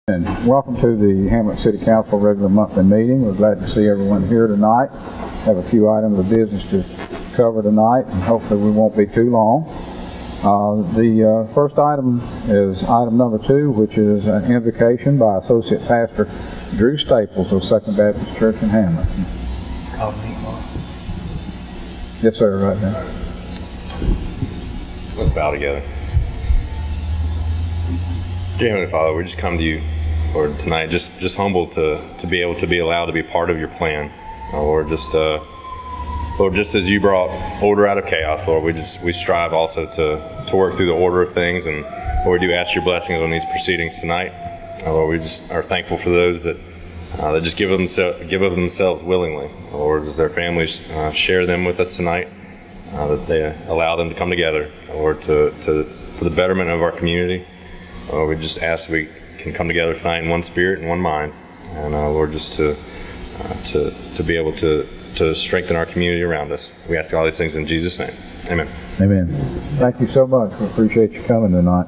And welcome to the Hamlet City Council regular monthly meeting. We're glad to see everyone here tonight. Have a few items of business to cover tonight, and hopefully we won't be too long. The first item is item number 2, which is an invocation by Associate Pastor Drew Staples of Second Baptist Church in Hamlet. Yes, sir, right now. Let's bow together. Dear Heavenly Father, we just come to you, Lord, tonight, just humble to be able to be allowed to be part of your plan. Lord, just as you brought order out of chaos, Lord, we strive also to work through the order of things, and Lord, we do ask your blessings on these proceedings tonight. Lord, we just are thankful for those that just give of themselves willingly. Lord, as their families share them with us tonight, that they allow them to come together, Lord, for the betterment of our community. We just ask we can come together tonight in one spirit and one mind, and Lord, just to be able to strengthen our community around us. We ask all these things in Jesus' name. Amen. Amen. Thank you so much. We appreciate you coming tonight.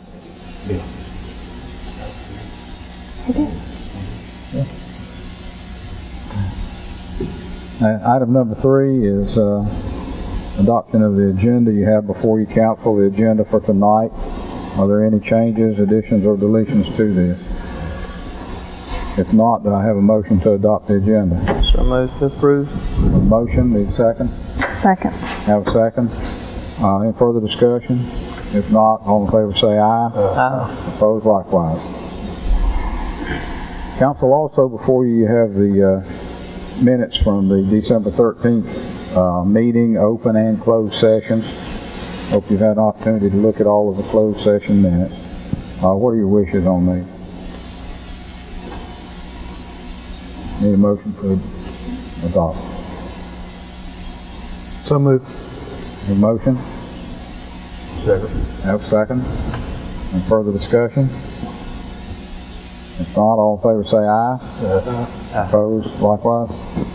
Item number 3 is adoption of the agenda. You have before you, council, the agenda for tonight. Are there any changes, additions, or deletions to this? If not, do I have a motion to adopt the agenda? So moved to approve. A motion, need a second? Second. Have a second. Any further discussion? If not, all in favor say aye. Aye. Opposed likewise. Council, also before you have the minutes from the December 13th meeting, open and closed sessions. Hope you've had an opportunity to look at all of the closed session minutes. What are your wishes on these? Need a motion for adoption. So moved. Need a motion? Second. Have a second. Any further discussion? If not, all in favor say aye. Aye. Opposed likewise.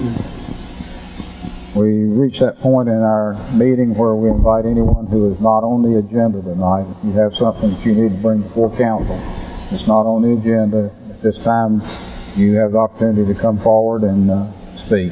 We reach that point in our meeting where we invite anyone who is not on the agenda tonight. If you have something that you need to bring before council, it's not on the agenda. At this time, you have the opportunity to come forward and speak.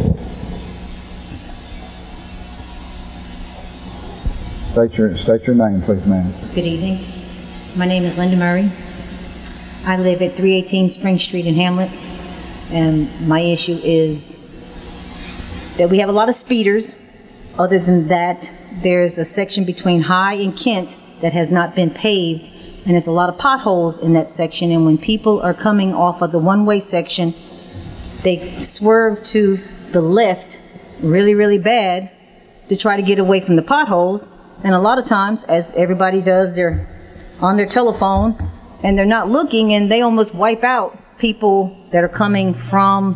State your name, please, ma'am. Good evening. My name is Linda Murray. I live at 318 Spring Street in Hamlet, and my issue is that we have a lot of speeders. Other than that, there's a section between High and Kent that has not been paved, and there's a lot of potholes in that section, and when people are coming off of the one-way section, they swerve to the left really, really bad to try to get away from the potholes. And a lot of times, as everybody does, they're on their telephone and they're not looking, and they almost wipe out people that are coming from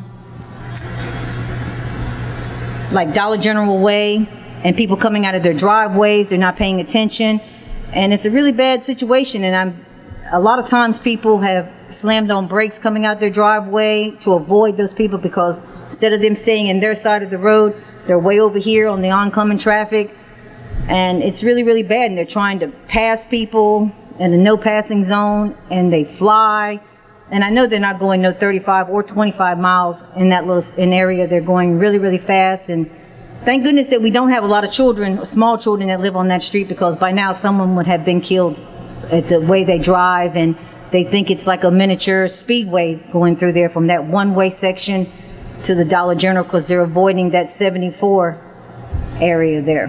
like Dollar General way, and people coming out of their driveways. They're not paying attention, and it's a really bad situation. And a lot of times people have slammed on brakes coming out their driveway to avoid those people, because instead of them staying in their side of the road, they're way over here on the oncoming traffic, and it's really, really bad. And they're trying to pass people in the no passing zone, and they fly. And I know they're not going no 35 or 25 miles in that little area. They're going really, really fast. And thank goodness that we don't have a lot of children, small children, that live on that street, because by now someone would have been killed at the way they drive. And they think it's like a miniature speedway going through there from that one-way section to the Dollar General, because they're avoiding that 74 area there.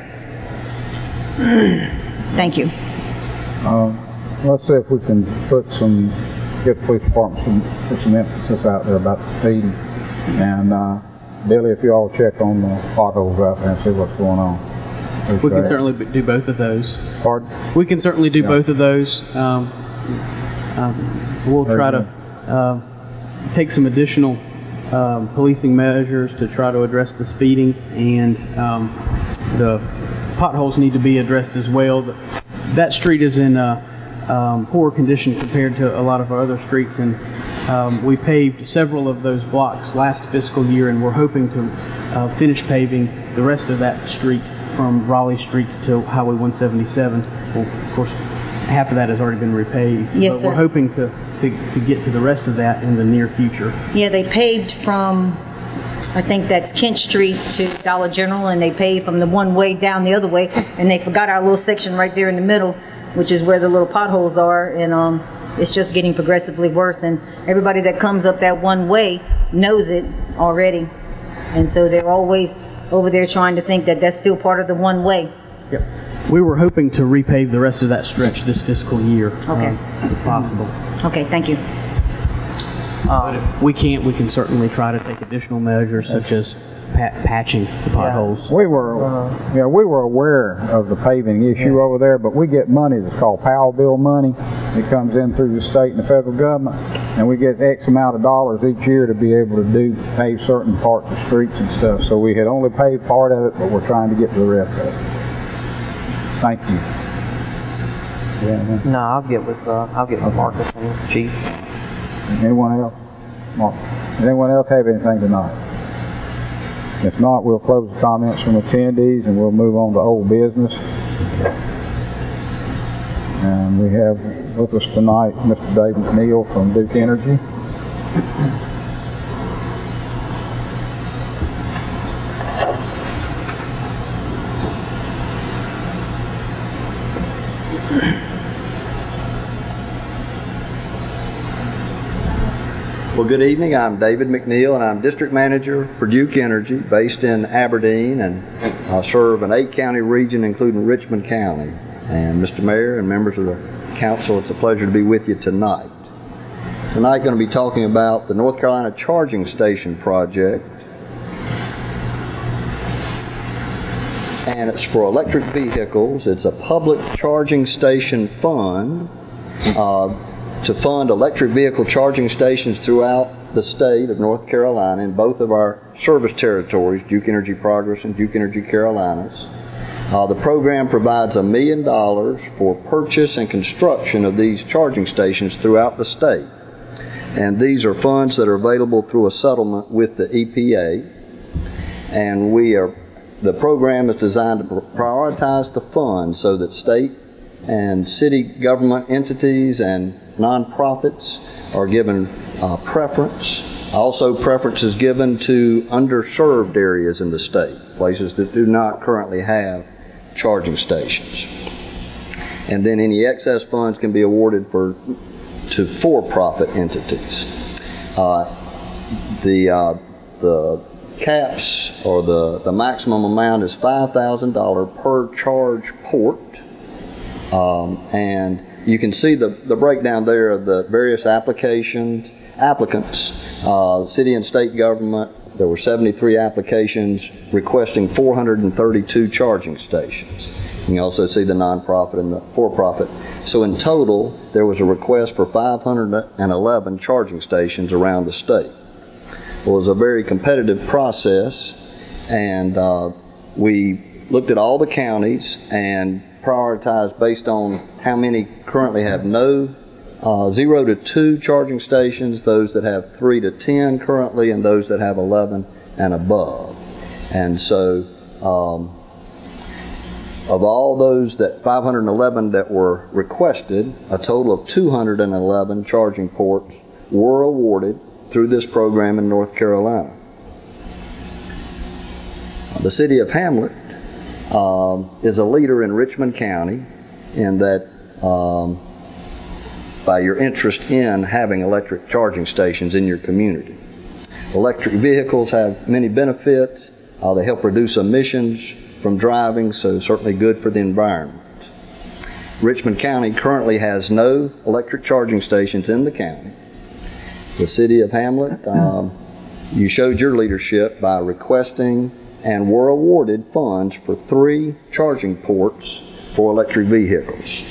Thank you. Let's see if we can get the police department put some emphasis out there about the speeding. And Billy, if you all check on the potholes out there and see what's going on. We can certainly do both of those. Pardon? We can certainly do both of those. We'll try to take some additional policing measures to try to address the speeding, and the potholes need to be addressed as well. That street is in poor condition compared to a lot of our other streets, and we paved several of those blocks last fiscal year, and we're hoping to finish paving the rest of that street from Raleigh Street to Highway 177. Well, of course, half of that has already been repaved. Yes, but sir. We're hoping to to get to the rest of that in the near future. Yeah, they paved from, I think that's Kent Street to Dollar General, and they paved from the one way down the other way, and they forgot our little section right there in the middle, which is where the little potholes are, and it's just getting progressively worse, and everybody that comes up that one way knows it already, and so they're always over there trying to think that that's still part of the one way. Yep. We were hoping to repave the rest of that stretch this fiscal year, if possible. Okay, thank you. But if we can't, we can certainly try to take additional measures such as patching the potholes. We were aware of the paving issue over there, but we get money that's called Powell bill money. It comes in through the state and the federal government, and we get X amount of dollars each year to be able to pave certain parts of streets and stuff. So we had only paved part of it, but we're trying to get to the rest of it. Thank you. Yeah, no, I'll get with Marcus and Chief. Anyone else? Mark. Anyone else have anything tonight? If not, we'll close the comments from attendees and we'll move on to old business. And we have with us tonight Mr. Dave McNeil from Duke Energy. Well, good evening. I'm David McNeil, and I'm District Manager for Duke Energy, based in Aberdeen, and I serve an 8-county region, including Richmond County. And Mr. Mayor and members of the council, it's a pleasure to be with you tonight. Tonight, going to be talking about the North Carolina Charging Station project, and it's for electric vehicles. It's a public charging station fund to fund electric vehicle charging stations throughout the state of North Carolina in both of our service territories, Duke Energy Progress and Duke Energy Carolinas. The program provides $1 million for purchase and construction of these charging stations throughout the state. And these are funds that are available through a settlement with the EPA. And the program is designed to prioritize the funds so that state and city government entities and nonprofits are given preference. Also, preference is given to underserved areas in the state, places that do not currently have charging stations. And then any excess funds can be awarded to for-profit entities. The caps, or the maximum amount, is $5,000 per charge port. And you can see the breakdown there of the various applicants, city and state government. There were 73 applications requesting 432 charging stations. You can also see the nonprofit and the for-profit. So in total, there was a request for 511 charging stations around the state. It was a very competitive process, and we looked at all the counties and prioritized based on how many currently have 0 to 2 charging stations, those that have 3 to 10 currently, and those that have 11 and above. And so of all those, 511 that were requested, a total of 211 charging ports were awarded through this program in North Carolina. The city of Hamlet is a leader in Richmond County in that by your interest in having electric charging stations in your community. Electric vehicles have many benefits. They help reduce emissions from driving, so certainly good for the environment. Richmond County currently has no electric charging stations in the county. The city of Hamlet, you showed your leadership by requesting and were awarded funds for 3 charging ports for electric vehicles.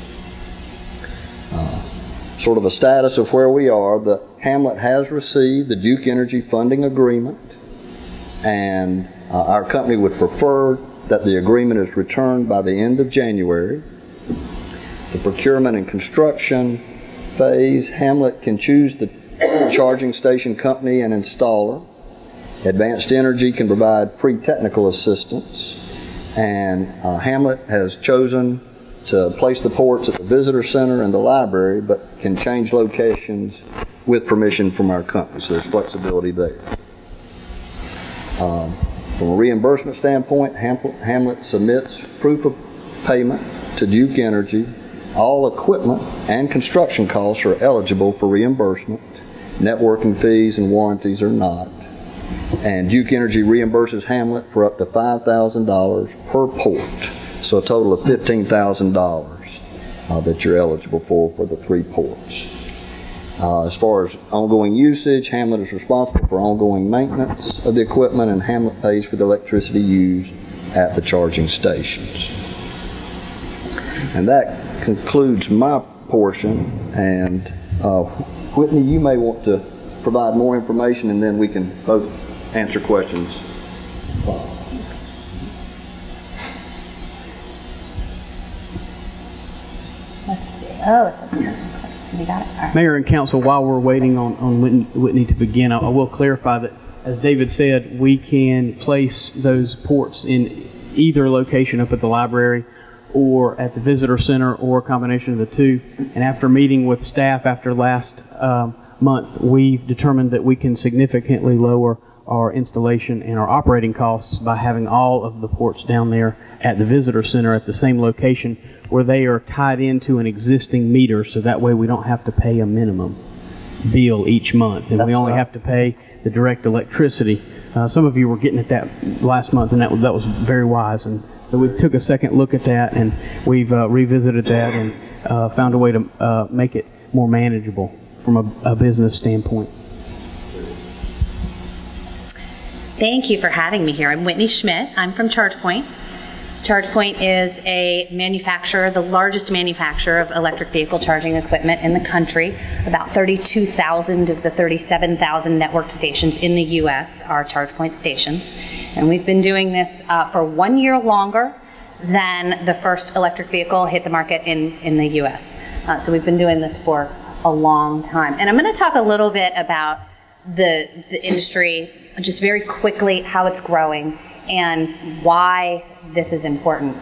Sort of a status of where we are, the Hamlet has received the Duke Energy funding agreement, and our company would prefer that the agreement is returned by the end of January. The procurement and construction phase, Hamlet can choose the charging station company and installer. Advanced Energy can provide free technical assistance, and Hamlet has chosen to place the ports at the visitor center and the library, but can change locations with permission from our company, so there's flexibility there. From a reimbursement standpoint, Hamlet submits proof of payment to Duke Energy. All equipment and construction costs are eligible for reimbursement. Networking fees and warranties are not. And Duke Energy reimburses Hamlet for up to $5,000 per port, so a total of $15,000 that you're eligible for the 3 ports. As far as ongoing usage, Hamlet is responsible for ongoing maintenance of the equipment, and Hamlet pays for the electricity used at the charging stations. And that concludes my portion, and Whitney, you may want to provide more information, and then we can both answer questions. Let's see. Oh, it's okay. We got it. All right. Mayor and Council, while we're waiting on Whitney to begin, I will clarify that, as David said, we can place those ports in either location up at the library or at the visitor center, or a combination of the two. And after meeting with staff after last month, we've determined that we can significantly lower our installation and our operating costs by having all of the ports down there at the visitor center at the same location, where they are tied into an existing meter, so that way we don't have to pay a minimum bill each month, and we only have to pay the direct electricity. Some of you were getting at that last month, and that was very wise. And so we took a second look at that, and we've revisited that and found a way to make it more manageable from a business standpoint. Thank you for having me here. I'm Whitney Schmidt. I'm from ChargePoint. ChargePoint is a manufacturer, the largest manufacturer of electric vehicle charging equipment in the country. About 32,000 of the 37,000 networked stations in the U.S. are ChargePoint stations. And we've been doing this for 1 year longer than the first electric vehicle hit the market in the U.S. So we've been doing this for a long time. And I'm going to talk a little bit about the industry, just very quickly, how it's growing and why this is important.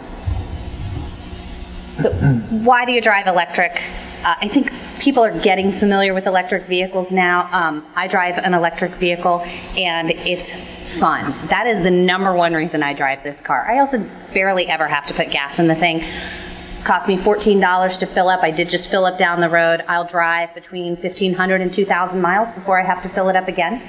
So why do you drive electric? I think people are getting familiar with electric vehicles now. I drive an electric vehicle, and it's fun. That is the #1 reason I drive this car. I also barely ever have to put gas in the thing. Cost me $14 to fill up. I did just fill up down the road. I'll drive between 1,500 and 2,000 miles before I have to fill it up again.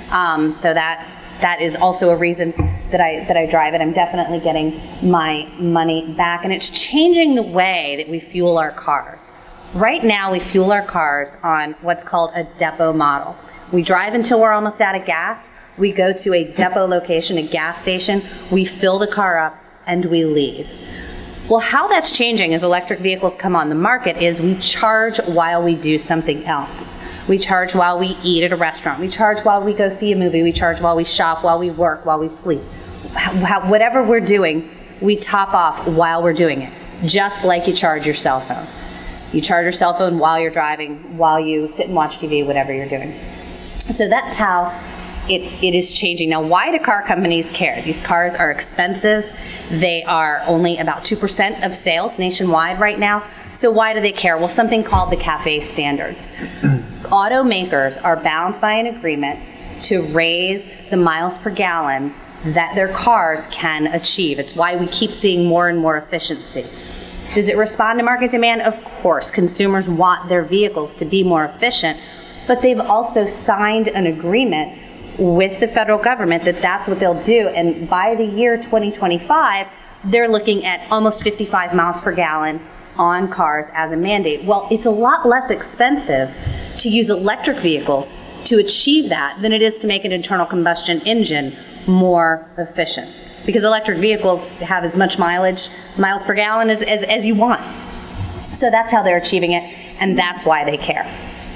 So that is also a reason that I drive it. I'm definitely getting my money back, and it's changing the way that we fuel our cars. Right now, we fuel our cars on what's called a depot model. We drive until we're almost out of gas. We go to a depot location, a gas station. We fill the car up, and we leave. Well, how that's changing as electric vehicles come on the market is we charge while we do something else. We charge while we eat at a restaurant. We charge while we go see a movie. We charge while we shop, while we work, while we sleep. Whatever we're doing, we top off while we're doing it, just like you charge your cell phone. You charge your cell phone while you're driving, while you sit and watch TV, whatever you're doing. So that's how it is changing. Now, why do car companies care? These cars are expensive. They are only about 2% of sales nationwide right now. So why do they care? Well, something called the CAFE standards. Automakers are bound by an agreement to raise the miles per gallon that their cars can achieve. It's why we keep seeing more and more efficiency. Does it respond to market demand? Of course. Consumers want their vehicles to be more efficient, but they've also signed an agreement with the federal government that that's what they'll do. And by the year 2025, they're looking at almost 55 miles per gallon on cars as a mandate. Well, it's a lot less expensive to use electric vehicles to achieve that than it is to make an internal combustion engine more efficient. Because electric vehicles have as much miles per gallon as you want. So that's how they're achieving it, and that's why they care.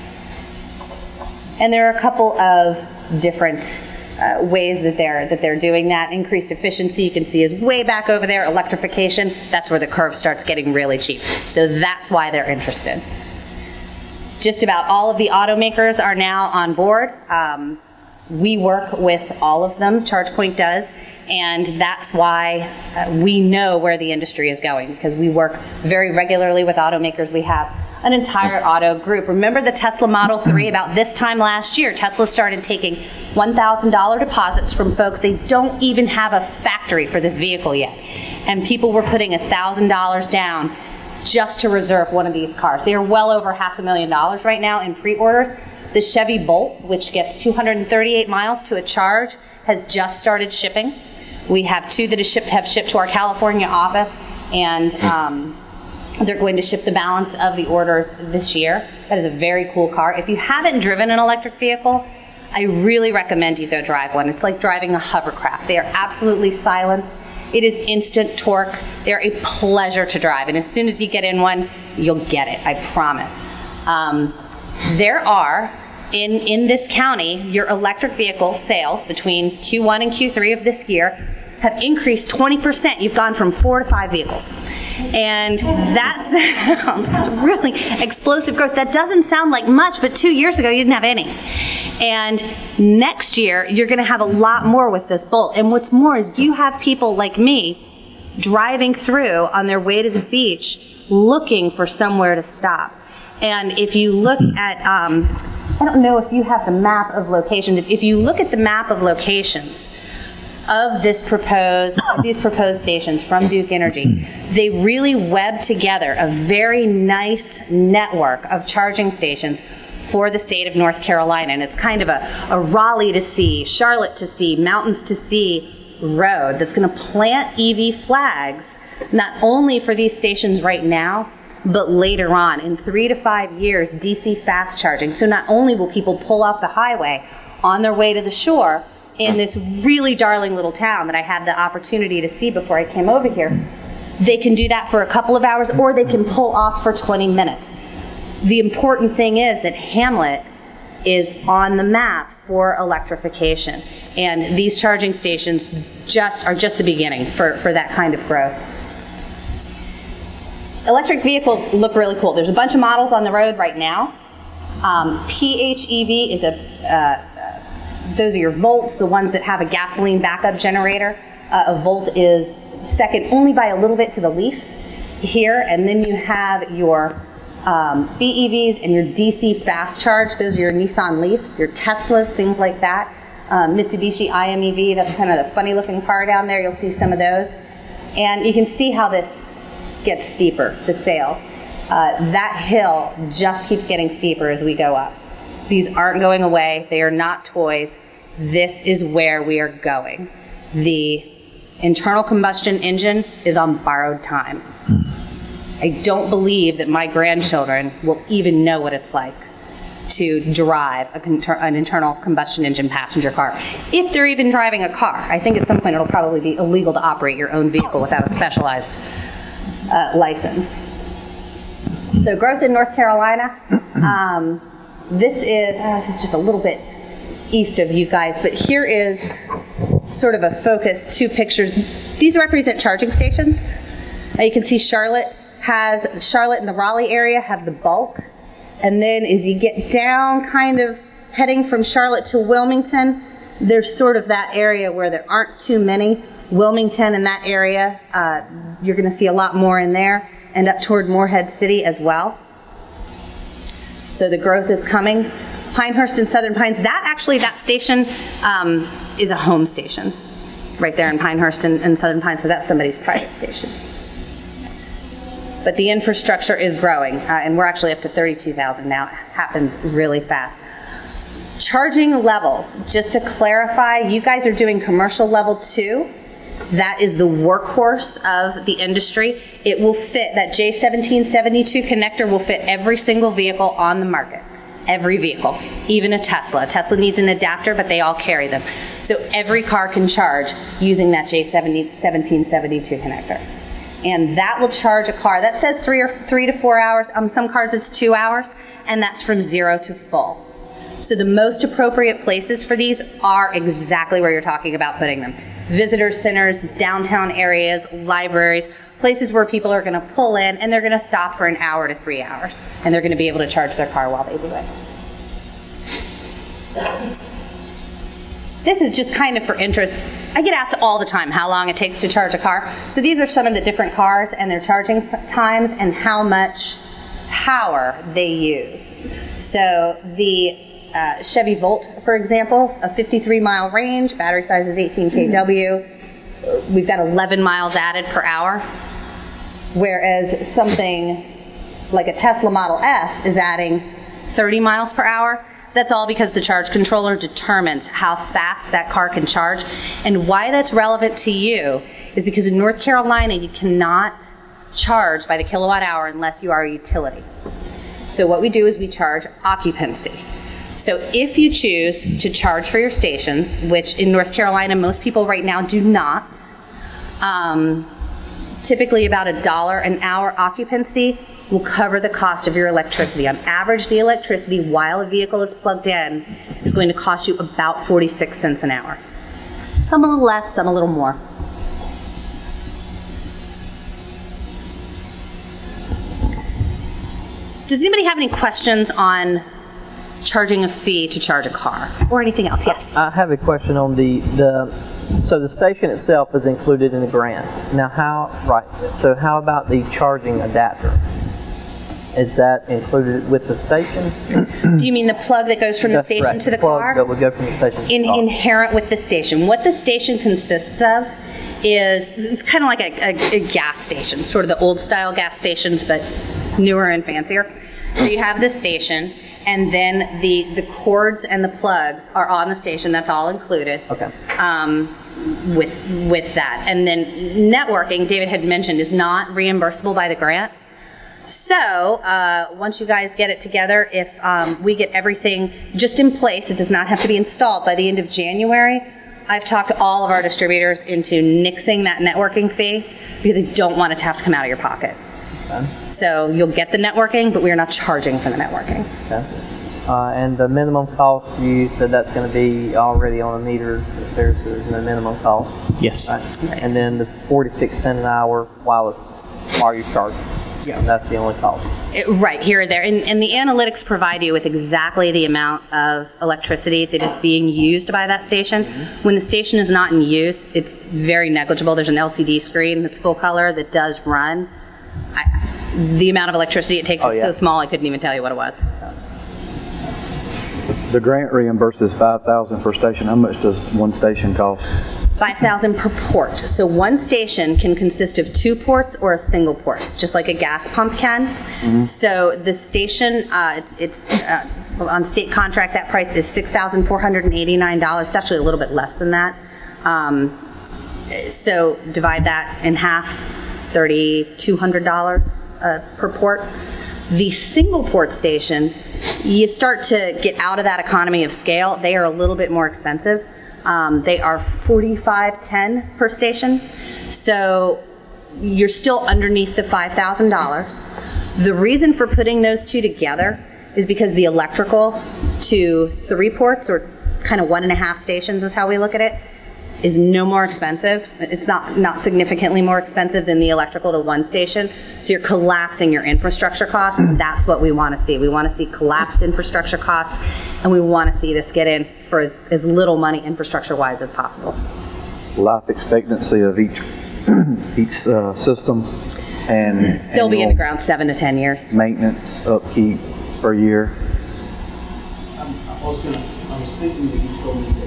And there are a couple of different ways that they're doing that. Increased efficiency, you can see, is way back over there. Electrification, that's where the curve starts getting really cheap. So that's why they're interested. Just about all of the automakers are now on board. We work with all of them, ChargePoint does, And that's why we know where the industry is going, because we work very regularly with automakers. We have an entire auto group. Remember the Tesla Model 3? About this time last year, Tesla started taking $1,000 deposits from folks. They don't even have a factory for this vehicle yet. And people were putting $1,000 down just to reserve one of these cars. They are well over $500,000 right now in pre-orders. The Chevy Bolt, which gets 238 miles to a charge, has just started shipping. We have two that have shipped to our California office, and they're going to ship the balance of the orders this year. That is a very cool car. If you haven't driven an electric vehicle, I really recommend you go drive one. It's like driving a hovercraft. They are absolutely silent. It is instant torque. They're a pleasure to drive. And as soon as you get in one, you'll get it, I promise. There are, in this county, your electric vehicle sales between Q1 and Q3 of this year have increased 20%. You've gone from 4 to 5 vehicles. And that sounds really explosive growth. That doesn't sound like much, but 2 years ago, you didn't have any. And next year, you're gonna have a lot more with this Bolt. And what's more is you have people like me driving through on their way to the beach looking for somewhere to stop. And if you look at, I don't know if you have the map of locations. If you look at the map of locations of these proposed stations from Duke Energy, they really web together a very nice network of charging stations for the state of North Carolina. And it's kind of a Raleigh to see, Charlotte to see, mountains to see road that's going to plant EV flags, not only for these stations right now, but later on, in 3 to 5 years, DC fast charging. So not only will people pull off the highway on their way to the shore in this really darling little town that I had the opportunity to see before I came over here, they can do that for a couple of hours, or they can pull off for 20 minutes. The important thing is that Hamlet is on the map for electrification. And these charging stations are just the beginning for that kind of growth. Electric vehicles look really cool. There's a bunch of models on the road right now. PHEV is those are your Volts, the ones that have a gasoline backup generator. A Volt is second only by a little bit to the Leaf here. And then you have your BEVs and your DC fast charge. Those are your Nissan Leafs, your Teslas, things like that. Mitsubishi IMEV, that's kind of the funny looking car down there. You'll see some of those. And you can see how this gets steeper, the sales. That hill just keeps getting steeper as we go up. These aren't going away. They are not toys. This is where we are going. The internal combustion engine is on borrowed time. I don't believe that my grandchildren will even know what it's like to drive an internal combustion engine passenger car. If they're even driving a car. I think at some point it'll probably be illegal to operate your own vehicle without a specialized license. So growth in North Carolina. This is just a little bit east of you guys, but here is sort of a focus, 2 pictures. These represent charging stations. You can see Charlotte and the Raleigh area have the bulk. And then as you get down, kind of heading from Charlotte to Wilmington, there's sort of that area where there aren't too many. Wilmington and that area, you're going to see a lot more in there, and up toward Morehead City as well. So the growth is coming. Pinehurst and Southern Pines, that station is a home station right there in Pinehurst and Southern Pines, so that's somebody's private station. But the infrastructure is growing, and we're actually up to 32,000 now. It happens really fast. Charging levels, just to clarify, you guys are doing commercial level 2. That is the workhorse of the industry. It will fit, that J1772 connector will fit every single vehicle on the market. Every vehicle, even a Tesla. A Tesla needs an adapter, but they all carry them. So every car can charge using that J1772 connector. And that will charge a car. That says 3 to 4 hours. Some cars it's 2 hours, and that's from 0 to full. So the most appropriate places for these are exactly where you're talking about putting them. Visitor centers, downtown areas, libraries, places where people are going to pull in and they're going to stop for an hour to 3 hours, and they're going to be able to charge their car while they do it. This is just kind of for interest. I get asked all the time how long it takes to charge a car. So these are some of the different cars and their charging times and how much power they use. So the Chevy Volt, for example, a 53-mile range, battery size is 18 kW. We've got 11 miles added per hour, whereas something like a Tesla Model S is adding 30 miles per hour. That's all because the charge controller determines how fast that car can charge. And why that's relevant to you is because in North Carolina, you cannot charge by the kilowatt hour unless you are a utility. So what we do is we charge occupancy. So if you choose to charge for your stations, which in North Carolina most people right now do not, typically about $1 an hour occupancy will cover the cost of your electricity. On average, the electricity while a vehicle is plugged in is going to cost you about 46 cents an hour. Some a little less, some a little more. Does anybody have any questions on charging a fee to charge a car or anything else? Yes. I have a question on so the station itself is included in the grant. Now so how about the charging adapter? Is that included with the station? Do you mean the plug that goes from the station to the car? That would go from the station to the car. Inherent with the station. What the station consists of is, it's kind of like a gas station, sort of the old style gas stations, but newer and fancier. So you have the station, and then the cords and the plugs are on the station. That's all included. Okay. With that. And then networking, David had mentioned, is not reimbursable by the grant. So once you guys get it together, if we get everything just in place, it does not have to be installed by the end of January. I've talked to all of our distributors into nixing that networking fee because I don't want it to have to come out of your pocket. Okay. So you'll get the networking, but we are not charging for the networking. Okay. And the minimum cost, you said that's going to be already on a meter. There's no minimum cost. Yes. Right. And then the 46 cents an hour while you're charging. Yeah. And that's the only cost. Right, here or there. And the analytics provide you with exactly the amount of electricity that is being used by that station. Mm-hmm. When the station is not in use, it's very negligible. There's an LCD screen that's full color that does run. The amount of electricity it takes is so small I couldn't even tell you what it was. The grant reimburses $5,000 per station. How much does one station cost? $5,000 per port. So one station can consist of 2 ports or a single port, just like a gas pump can. Mm-hmm. So the station, on state contract, that price is $6,489. It's actually a little bit less than that. So divide that in half, $3,200 per port. The single port station, you start to get out of that economy of scale. They are a little bit more expensive. They are $45.10 per station. So you're still underneath the $5,000. The reason for putting those two together is because the electrical to 3 ports, or kind of 1.5 stations is how we look at it, is no more expensive. It's not significantly more expensive than the electrical to 1 station. So you're collapsing your infrastructure costs. That's what we want to see. We want to see collapsed infrastructure costs, and we want to see this get in for as little money infrastructure-wise as possible. Life expectancy of each system and they'll be in the ground 7 to 10 years. Maintenance, upkeep per year. I was thinking that you told me that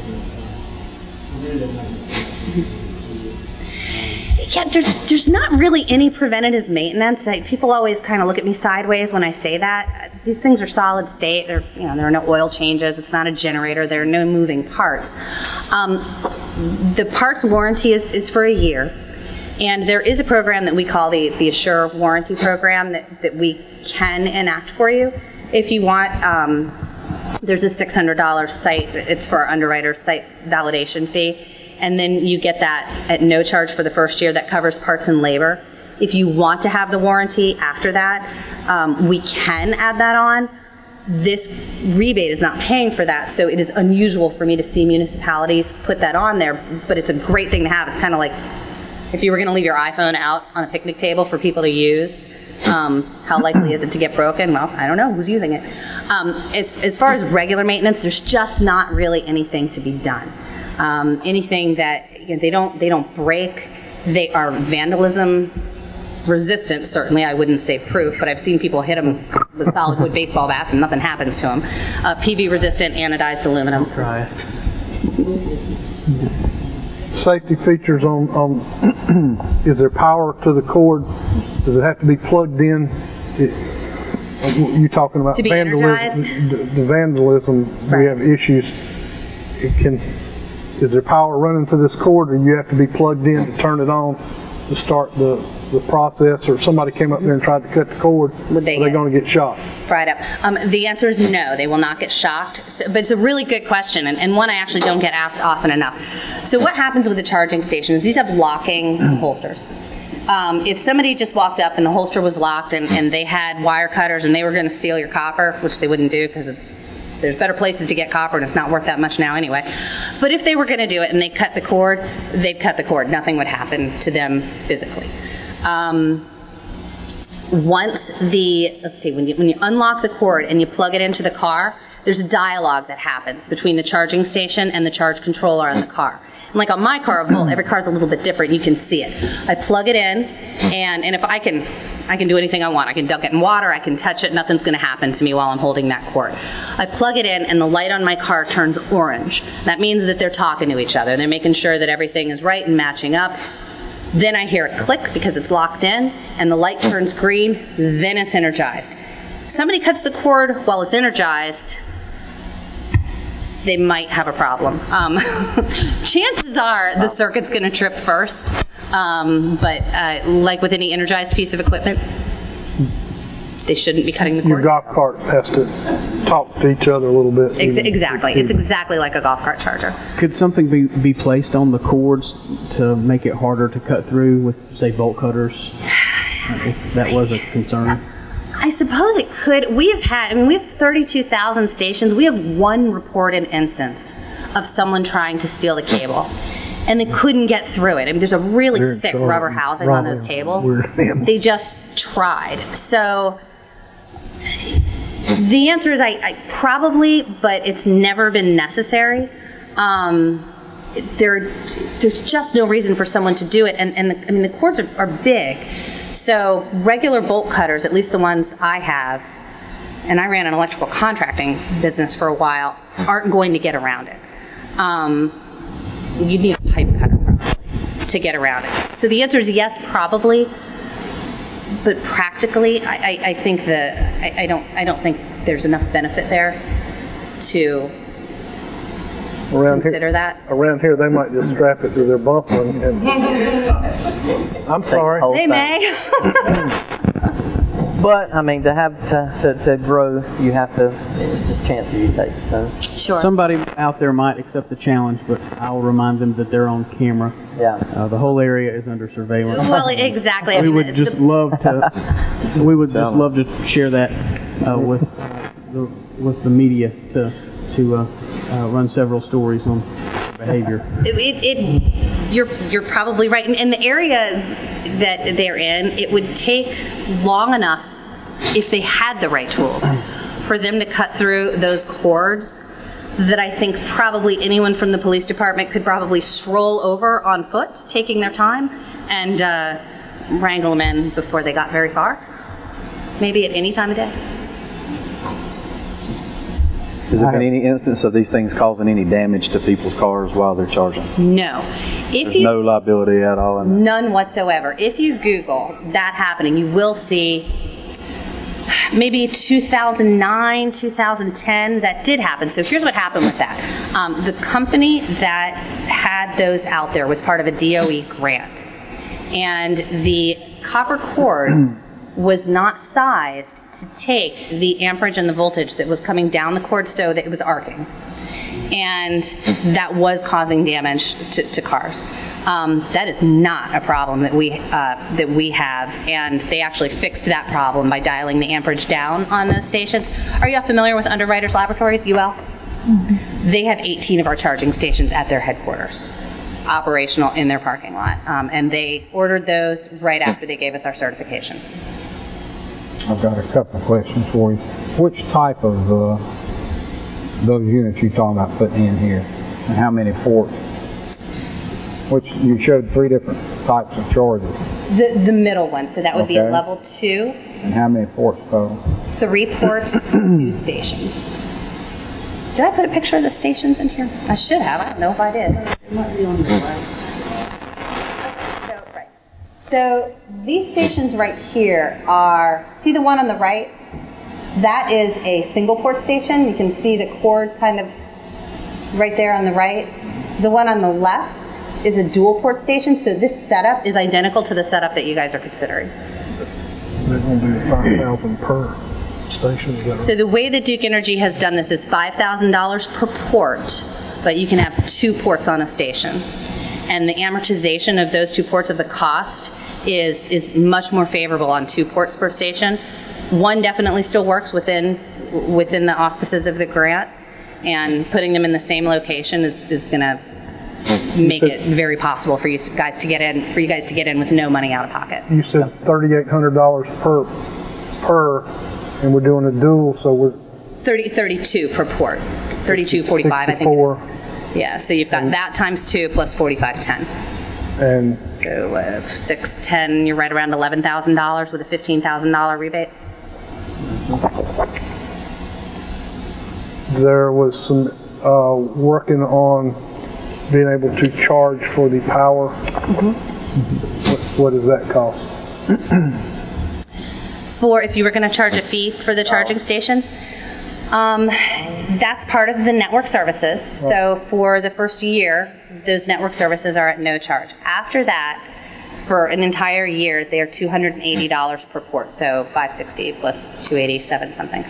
yeah, there's not really any preventative maintenance. People always kind of look at me sideways when I say that. These things are solid state. There are no oil changes. It's not a generator. There are no moving parts. The parts warranty is for a year, and there is a program that we call the Assure warranty program that we can enact for you if you want. There's a $600 site. It's for our underwriter site validation fee. And then you get that at no charge for the first year. That covers parts and labor. If you want to have the warranty after that, we can add that on. This rebate is not paying for that, so it is unusual for me to see municipalities put that on there, but it's a great thing to have. It's kind of like if you were going to leave your iPhone out on a picnic table for people to use. How likely is it to get broken? Well, I don't know. Who's using it? As far as regular maintenance, there's just not really anything to be done. Anything that they don't break. They are vandalism resistant, certainly. I wouldn't say proof, but I've seen people hit them with solid wood baseball bats and nothing happens to them. PV resistant, anodized aluminum. Try it. Safety features on is there power to the cord? Does it have to be plugged in? You talking about to be vandalism? The vandalism, right. We have issues. Is there power running to this cord, or you have to be plugged in to turn it on to start the process, or if somebody came up there and tried to cut the cord, are they going to get shocked? Fried up. The answer is no, they will not get shocked. So, but it's a really good question, and one I actually don't get asked often enough. So what happens with the charging stations? These have locking holsters. If somebody just walked up and the holster was locked and they had wire cutters and they were going to steal your copper, which they wouldn't do because there's better places to get copper and it's not worth that much now anyway. But if they were going to do it and they cut the cord, they'd cut the cord. Nothing would happen to them physically. Let's see, when you unlock the cord and you plug it into the car, there's a dialogue that happens between the charging station and the charge controller on the car. And like on my car, every car's a little bit different. You can see it. I plug it in, and if I can do anything I want. I can dunk it in water, I can touch it, nothing's gonna happen to me while I'm holding that cord. I plug it in and the light on my car turns orange. That means that they're talking to each other. They're making sure that everything is right and matching up. Then I hear a click because it's locked in, and the light turns green, then it's energized. If somebody cuts the cord while it's energized, they might have a problem. Chances are the circuit's gonna trip first, but like with any energized piece of equipment, they shouldn't be cutting the cord. Your golf cart has to talk to each other a little bit. Exactly, it's exactly like a golf cart charger. Could something be placed on the cords to make it harder to cut through with, say, bolt cutters, if that was a concern? I suppose it could. We have 32,000 stations. We have one reported instance of someone trying to steal the cable, and they couldn't get through it. I mean, there's a really thick rubber housing on those cables. They just tried. So the answer is I probably, but it's never been necessary. There's just no reason for someone to do it, and the cords are big. So regular bolt cutters, at least the ones I have, and I ran an electrical contracting business for a while, aren't going to get around it. You need a pipe cutter probably to get around it. So the answer is yes, probably, but practically, I think I don't think there's enough benefit there to consider that. Around here, they might just strap it to their bumper and I'm sorry. They may. But I mean, to grow, you have to. Just chances you take. So. Sure. Somebody out there might accept the challenge, but I will remind them that they're on camera. Yeah. The whole area is under surveillance. Well, exactly. We would just love to. We would just love to share that with the media to run several stories on behavior. You're probably right. In the area that they're in, it would take long enough, if they had the right tools, for them to cut through those cords that I think probably anyone from the police department could probably stroll over on foot, taking their time, and wrangle them in before they got very far. Maybe at any time of day. Has there been any instance of these things causing any damage to people's cars while they're charging? No. There's no liability at all? None whatsoever. If you Google that happening, you will see maybe 2009, 2010, that did happen. So here's what happened with that. The company that had those out there was part of a DOE grant. And the copper cord was not sized to take the amperage and the voltage that was coming down the cord, so that it was arcing. And that was causing damage to cars. That is not a problem that we have, and they actually fixed that problem by dialing the amperage down on those stations. Are you all familiar with Underwriters Laboratories, UL? Mm-hmm. They have 18 of our charging stations at their headquarters, operational in their parking lot, and they ordered those right after they gave us our certification. I've got a couple of questions for you. Which type of those units you talking about putting in here, and how many ports? Which you showed 3 different types of chargers. The middle one, so that would be a level 2. And how many ports total? 3 ports, 2 stations. Did I put a picture of the stations in here? I should have. I don't know if I did. It might be on the slide. Okay, so these stations right here are, see the one on the right? That is a single port station. You can see the cord kind of right there on the right. The one on the left is a dual port station, so this setup is identical to the setup that you guys are considering. They're going to be $5,000 per station. So the way that Duke Energy has done this is $5,000 per port, but you can have 2 ports on a station. And the amortization of those 2 ports of the cost is much more favorable on 2 ports per station. One definitely still works within the auspices of the grant, and putting them in the same location is going to make it very possible for you guys to get in with no money out of pocket. You said $3,800 per, and we're doing a dual, so we're 32 per port. 32.45, I think. Yeah, so you've got that times 2 plus 45.10. And so 610, you're right around $11,000 with a $15,000 rebate. There was some working on being able to charge for the power. What does that cost? For if you were going to charge a fee for the charging station, that's part of the network services. So for the first year, those network services are at no charge. After that, for an entire year, they are $280 per port, so $560 plus $287 something.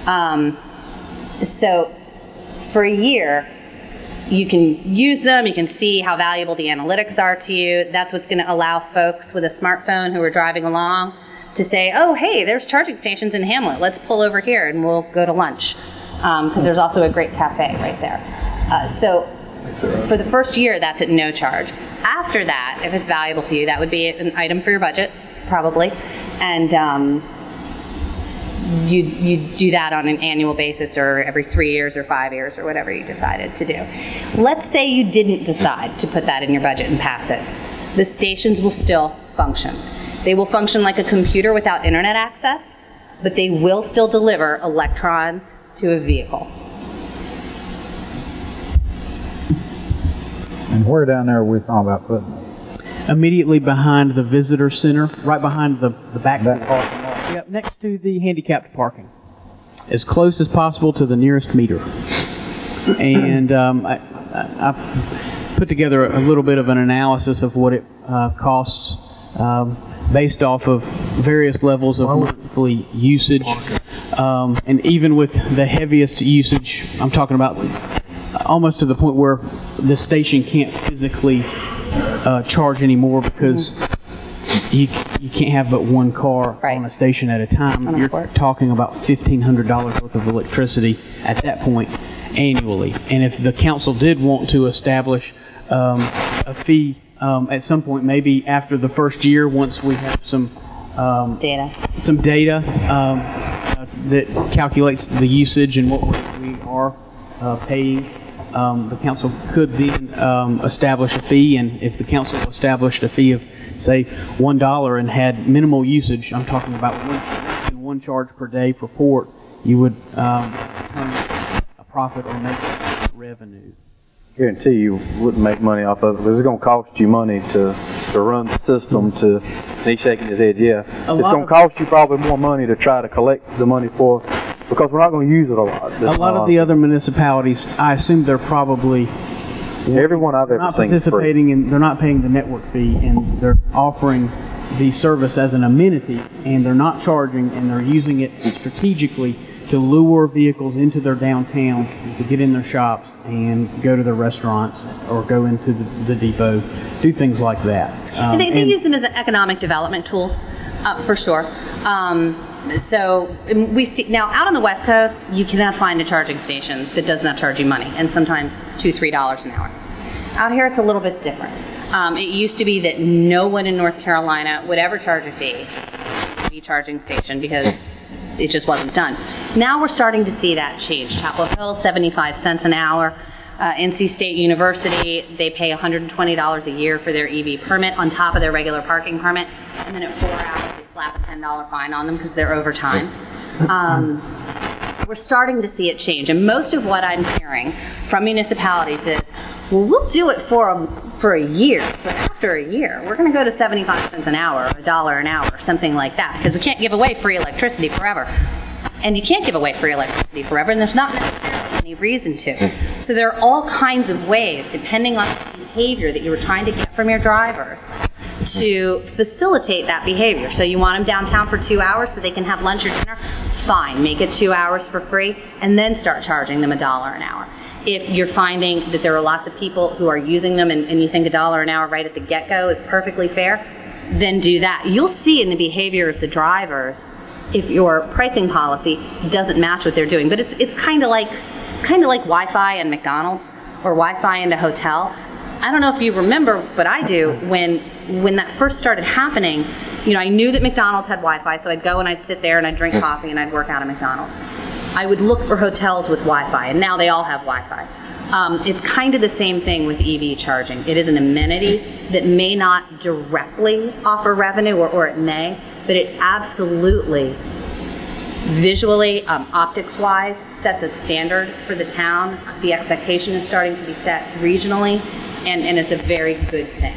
So for a year, you can use them, you can see how valuable the analytics are to you. That's what's going to allow folks with a smartphone who are driving along to say, oh, hey, there's charging stations in Hamlet. Let's pull over here and we'll go to lunch. Because there's also a great cafe right there. So for the first year, that's at no charge. After that, if it's valuable to you, that would be an item for your budget, probably. And you do that on an annual basis or every 3 years or 5 years or whatever you decided to do. Let's say you didn't decide to put that in your budget and pass it. The stations will still function. They will function like a computer without internet access, but they will still deliver electrons to a vehicle. And where down there are we talking about putting it? Immediately behind the visitor center, right behind the back of the parking lot. Yep, next to the handicapped parking. As close as possible to the nearest meter. And I put together a little bit of an analysis of what it costs based off of various levels of monthly usage. And even with the heaviest usage, I'm talking about almost to the point where the station can't physically charge anymore because you can't have but one car on a station at a time. You're talking about $1,500 worth of electricity at that point annually. And if the council did want to establish a fee at some point, maybe after the first year, once we have some data that calculates the usage and what we are paying, the council could then establish a fee. And if the council established a fee of, say, $1 and had minimal usage, I'm talking about one charge per day per port, you would turn a profit or make revenue. Guarantee you wouldn't make money off of it because it's going to cost you money to run the system. To he's shaking his head, yeah. It's going to cost you probably more money to try to collect the money for, because we're not going to use it a lot. A lot of the other municipalities, I assume they're probably everyone I've ever not seen participating in. They're not paying the network fee, and they're offering the service as an amenity, and they're not charging, and they're using it strategically to lure vehicles into their downtown, to get in their shops and go to their restaurants or go into the depot, do things like that. They use them as economic development tools, for sure. So we see now out on the West Coast, you cannot find a charging station that does not charge you money, and sometimes $2, $3 an hour. Out here, it's a little bit different. It used to be that no one in North Carolina would ever charge a fee for a charging station because it just wasn't done. Now we're starting to see that change. Chapel Hill, 75 cents an hour. NC State University, they pay $120 a year for their EV permit on top of their regular parking permit, and then at 4 hours they slap a $10 fine on them because they're overtime. We're starting to see it change, and most of what I'm hearing from municipalities is, well, we'll do it for a year, but after a year, we're going to go to 75 cents an hour, or $1 an hour, something like that, because we can't give away free electricity forever. And you can't give away free electricity forever, and there's not necessarily any reason to. So there are all kinds of ways, depending on the behavior that you were trying to get from your drivers, to facilitate that behavior. So you want them downtown for 2 hours so they can have lunch or dinner? Fine, make it 2 hours for free, and then start charging them $1 an hour. If you're finding that there are lots of people who are using them and you think $1 an hour right at the get-go is perfectly fair, then do that. You'll see in the behavior of the drivers if your pricing policy doesn't match what they're doing. But it's kind of like Wi-Fi and McDonald's, or Wi-Fi in a hotel. I don't know if you remember, but I do, when that first started happening, you know, I knew that McDonald's had Wi-Fi, so I'd go and I'd sit there and I'd drink coffee and I'd work out at McDonald's. I would look for hotels with Wi-Fi, and now they all have Wi-Fi. It's kind of the same thing with EV charging. It is an amenity that may not directly offer revenue, or it may, but it absolutely, visually, optics-wise, sets a standard for the town. The expectation is starting to be set regionally, and it's a very good thing.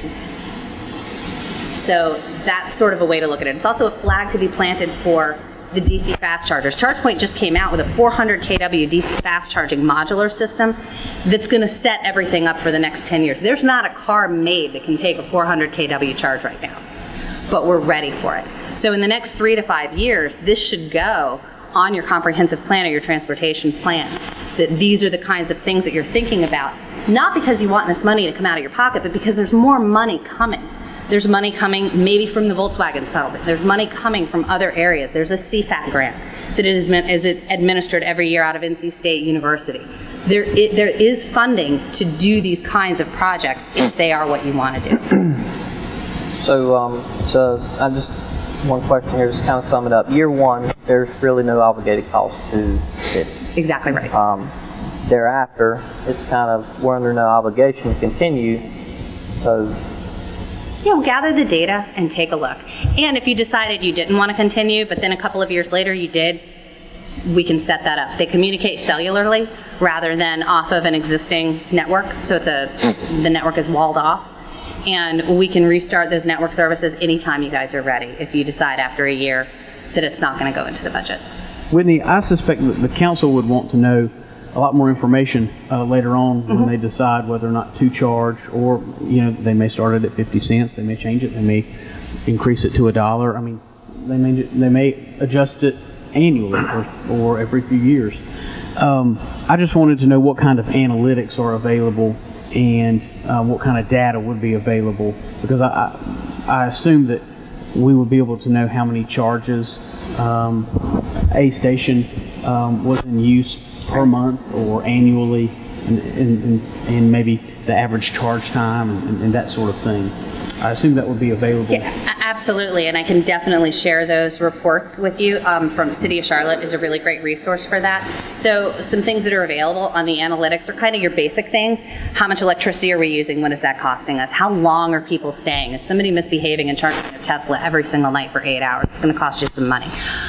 So that's sort of a way to look at it. It's also a flag to be planted for the DC fast chargers. ChargePoint just came out with a 400 kW DC fast charging modular system that's going to set everything up for the next 10 years. There's not a car made that can take a 400 kW charge right now, but we're ready for it. So in the next 3 to 5 years, this should go on your comprehensive plan or your transportation plan. That these are the kinds of things that you're thinking about, not because you want this money to come out of your pocket, but because there's more money coming. There's money coming maybe from the Volkswagen settlement. There's money coming from other areas. There's a CFAC grant that is administered every year out of NC State University. There is funding to do these kinds of projects if they are what you want to do. So I'm just, one question here, just kind of sum it up. Year one, there's really no obligated cost to the city. Exactly right. Thereafter, it's kind of, we're under no obligation to continue, so. Yeah, well, gather the data and take a look. And if you decided you didn't want to continue, but then a couple of years later you did, we can set that up. They communicate cellularly rather than off of an existing network, so it's the network is walled off. And we can restart those network services anytime you guys are ready, if you decide after a year that it's not going to go into the budget. Whitney, I suspect that the council would want to know a lot more information later on when they decide whether or not to charge, or, you know, they may start it at 50 cents, they may change it, they may increase it to $1. I mean, they may adjust it annually or every few years. I just wanted to know what kind of analytics are available and what kind of data would be available, because I assume that we would be able to know how many charges a station was in use per month or annually, and maybe the average charge time and that sort of thing. I assume that would be available. Yeah, absolutely, and I can definitely share those reports with you. From the City of Charlotte is a really great resource for that. So some things that are available on the analytics are kind of your basic things. How much electricity are we using? What is that costing us? How long are people staying? Is somebody misbehaving and charging a Tesla every single night for 8 hours? It's going to cost you some money.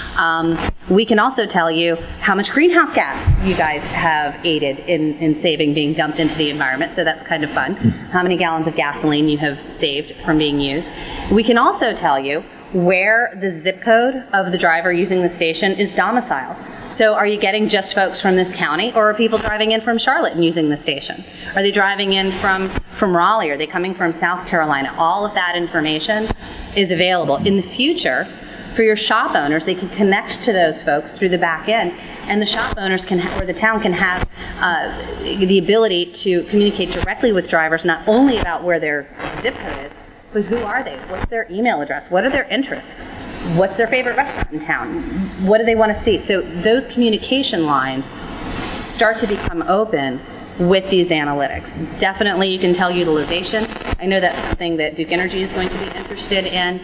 We can also tell you how much greenhouse gas you guys have aided in saving being dumped into the environment, so that's kind of fun. How many gallons of gasoline you have saved from being used. We can also tell you where the zip code of the driver using the station is domiciled. So are you getting just folks from this county, or are people driving in from Charlotte and using the station? Are they driving in from Raleigh? Are they coming from South Carolina? All of that information is available. In the future, for your shop owners, they can connect to those folks through the back end, and the shop owners can, or the town can have the ability to communicate directly with drivers, not only about where their zip code is, but who are they? What's their email address? What are their interests? What's their favorite restaurant in town? What do they want to see? So those communication lines start to become open with these analytics. Definitely you can tell utilization. I know that's something that Duke Energy is going to be interested in.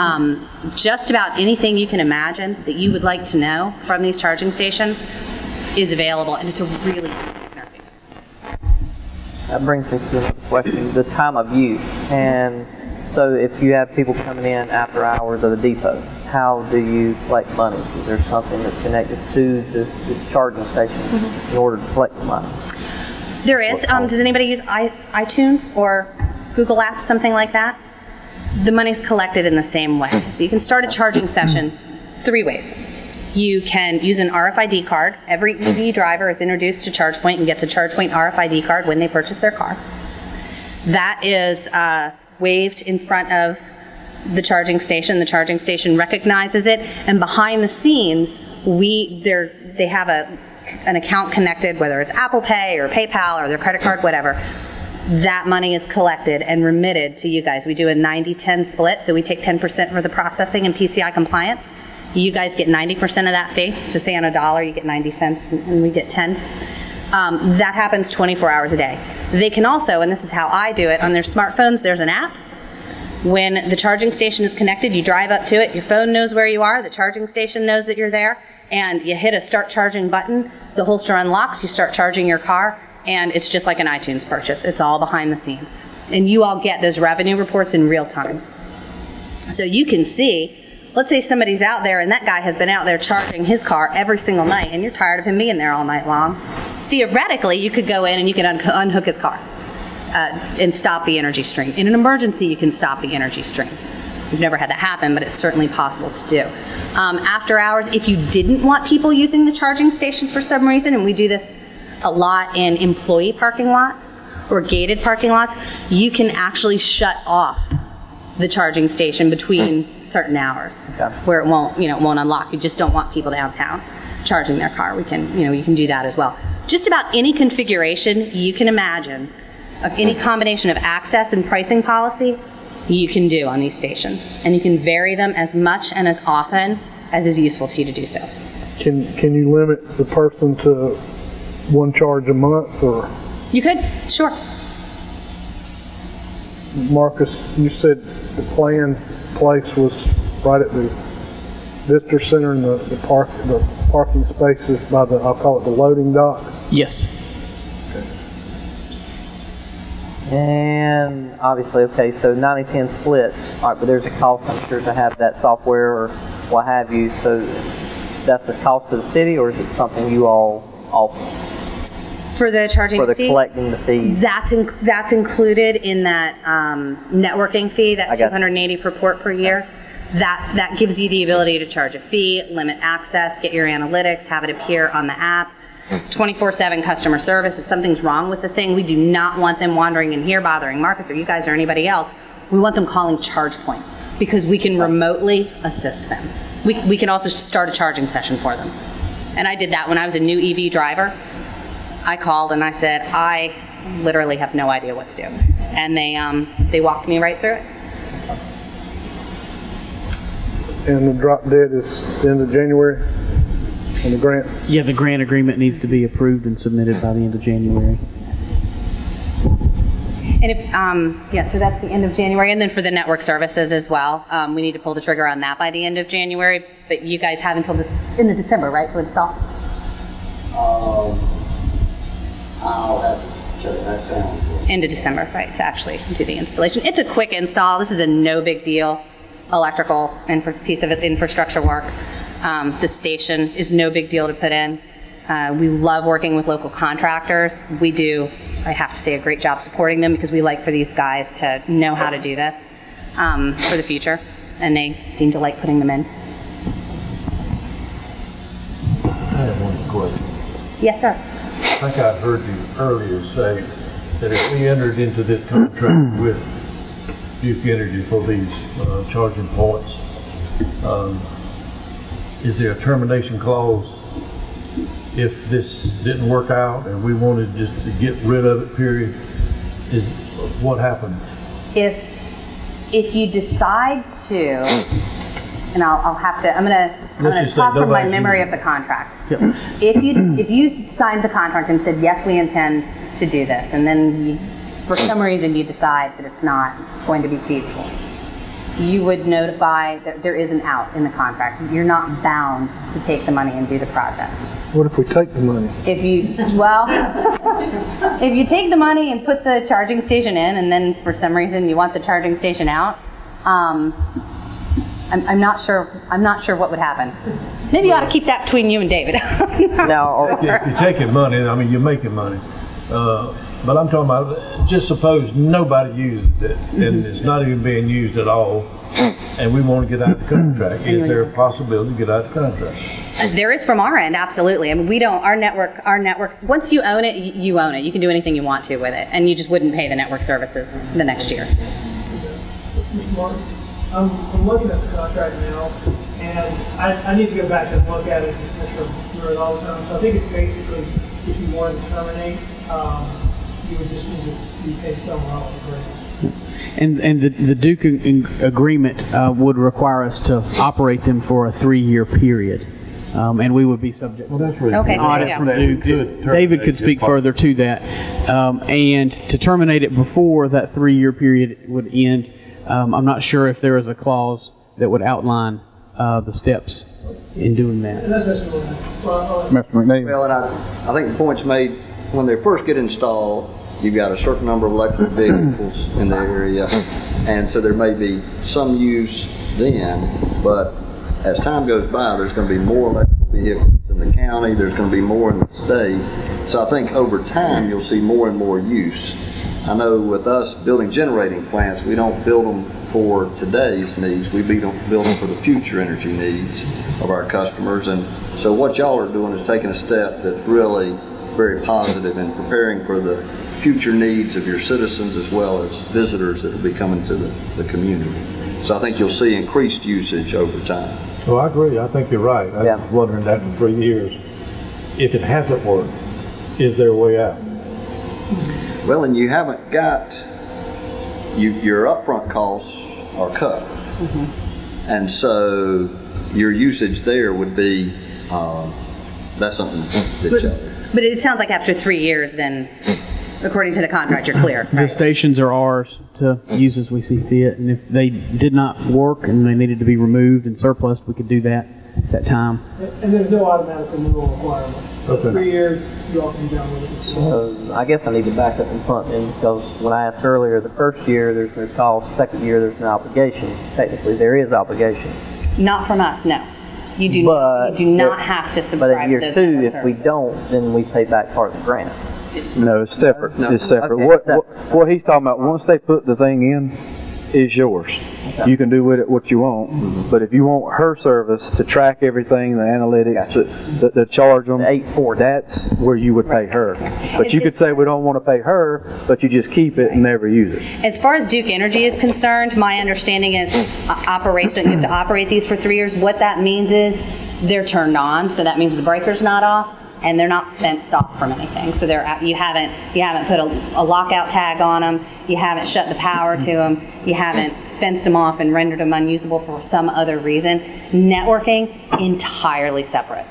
Just about anything you can imagine that you would like to know from these charging stations is available, and it's a really easy interface. That brings me to another question, the time of use. And so if you have people coming in after hours of the depot, how do you collect money? Is there something that's connected to the charging station in order to collect the money? There is. Does anybody use iTunes or Google Apps, something like that? The money's collected in the same way. So you can start a charging session 3 ways. You can use an RFID card. Every EV driver is introduced to ChargePoint and gets a ChargePoint RFID card when they purchase their car. That is waved in front of the charging station. The charging station recognizes it, and behind the scenes, they have an account connected, whether it's Apple Pay or PayPal or their credit card, whatever. That money is collected and remitted to you guys. We do a 90-10 split, so we take 10% for the processing and PCI compliance. You guys get 90% of that fee. So say on $1, you get 90 cents and we get 10. That happens 24 hours a day. They can also, and this is how I do it, on their smartphones, there's an app. When the charging station is connected, you drive up to it, your phone knows where you are, the charging station knows that you're there, and you hit a start charging button, the holster unlocks, you start charging your car, and it's just like an iTunes purchase. It's all behind the scenes. And you all get those revenue reports in real time. So you can see, let's say somebody's out there and that guy has been out there charging his car every single night and you're tired of him being there all night long. Theoretically, you could go in and you could unhook his car and stop the energy stream. In an emergency, you can stop the energy stream. We've never had that happen, but it's certainly possible to do. After hours, if you didn't want people using the charging station for some reason, and we do this a lot in employee parking lots or gated parking lots, you can actually shut off the charging station between certain hours where it won't unlock. You just don't want people downtown charging their car. We can, you can do that as well. Just about any configuration you can imagine of any combination of access and pricing policy you can do on these stations, and you can vary them as much and as often as is useful to you to do so. Can you limit the person to one charge a month, or? You could, sure. Marcus, you said the planned place was right at the visitor center and the parking spaces by the, I'll call it the loading dock? Yes. And obviously, okay, so 90-10 split, all right, but there's a cost, I'm sure, to have that software or what have you. So that's the cost to the city, or is it something you all offer? For the charging fee? For the collecting the fees. That's included in that networking fee, that $280 per port per year. That gives you the ability to charge a fee, limit access, get your analytics, have it appear on the app. 24/7 customer service. If something's wrong with the thing, we do not want them wandering in here bothering Marcus or you guys or anybody else. We want them calling ChargePoint because we can remotely assist them. We can also start a charging session for them. And I did that when I was a new EV driver. I called and I said, I literally have no idea what to do. And they walked me right through it. And the drop dead is the end of January? And the grant? Yeah, the grant agreement needs to be approved and submitted by the end of January. And if, so that's the end of January. And then for the network services as well, we need to pull the trigger on that by the end of January. But you guys have until end of December, right, to install? I'll have to check that sound. End of December, right, to actually do the installation. It's a quick install. This is a no big deal electrical piece of infrastructure work. The station is no big deal to put in. We love working with local contractors. We do, I have to say, a great job supporting them because we like for these guys to know how to do this for the future, and they seem to like putting them in. I have one question. Yes, sir. I think I heard you earlier say that if we entered into this contract with Duke Energy for these charging points, is there a termination clause if this didn't work out and we wanted just to get rid of it, period? What happens? If you decide to, and I'm gonna talk from my memory of the contract. Yep. If you signed the contract and said, yes, we intend to do this, and then you, for some reason you decide that it's not going to be feasible, you would notify that there is an out in the contract. You're not bound to take the money and do the project. What if we take the money? If you, well, if you take the money and put the charging station in, and then for some reason you want the charging station out, I'm not sure what would happen. Maybe you ought to keep that between you and David. Now, If you're taking money, I mean, you're making money. But I'm talking about, just suppose nobody uses it, and it's not even being used at all, and we want to get out of the contract. Is there a possibility to get out of the contract? There is from our end, absolutely. I mean, we don't, our networks, once you own it, you own it. You can do anything you want to with it, and you just wouldn't pay the network services the next year. Mr. Martin, I'm looking at the contract now, and I need to go back and look at it and make sure I'm through it all the time. So I think it's basically, if you wanted to terminate, you would just need to pay someone else. And the Duke agreement would require us to operate them for a 3-year period. And we would be subject to Okay, audit from Duke. David could speak further to that. And to terminate it before that 3-year period would end, I'm not sure if there is a clause that would outline the steps in doing that. And that's Mr. McNeil. Well, and I think the point's made, when they first get installed, you've got a certain number of electric vehicles in the area, and so there may be some use then, but as time goes by, there's going to be more electric vehicles in the county, there's going to be more in the state, so I think over time you'll see more and more use. I know with us building generating plants, we don't build them for today's needs, we build them for the future energy needs of our customers, and so what y'all are doing is taking a step that's really very positive in preparing for the future needs of your citizens as well as visitors that will be coming to the community. So I think you'll see increased usage over time. Well, I agree. I think you're right. I was wondering after 3 years, if it hasn't worked, is there a way out? Well, and you haven't got, your upfront costs are cut. And so your usage there would be, that's something that y'all. But it sounds like after 3 years, then, according to the contract, you're clear. The stations are ours to use as we see fit, and if they did not work and they needed to be removed and surplus, we could do that at that time. And there's no automatic renewal requirement. So 3 years, you all can be done with it. I guess I need to back up in front then, because when I asked earlier, the first year there's no cost, second year there's no obligation. Technically, there is obligations. Not from us, no. You do not have to subscribe to those But in year 2, if services. we don't, then we pay back part of the grant. No, it's separate. No. It's separate. Okay, What he's talking about, once they put the thing in, is yours. You can do with it what you want. But if you want her service to track everything, the analytics, to charge them, that's where you would pay her. But you could say we don't want to pay her, but you just keep it and never use it. As far as Duke Energy is concerned, my understanding is operation. You have to operate these for 3 years. What that means is they're turned on, so that means the breaker's not off, and they're not fenced off from anything. So you haven't put a lockout tag on them. You haven't shut the power to them. You haven't fenced them off and rendered them unusable for some other reason. Networking, entirely separate.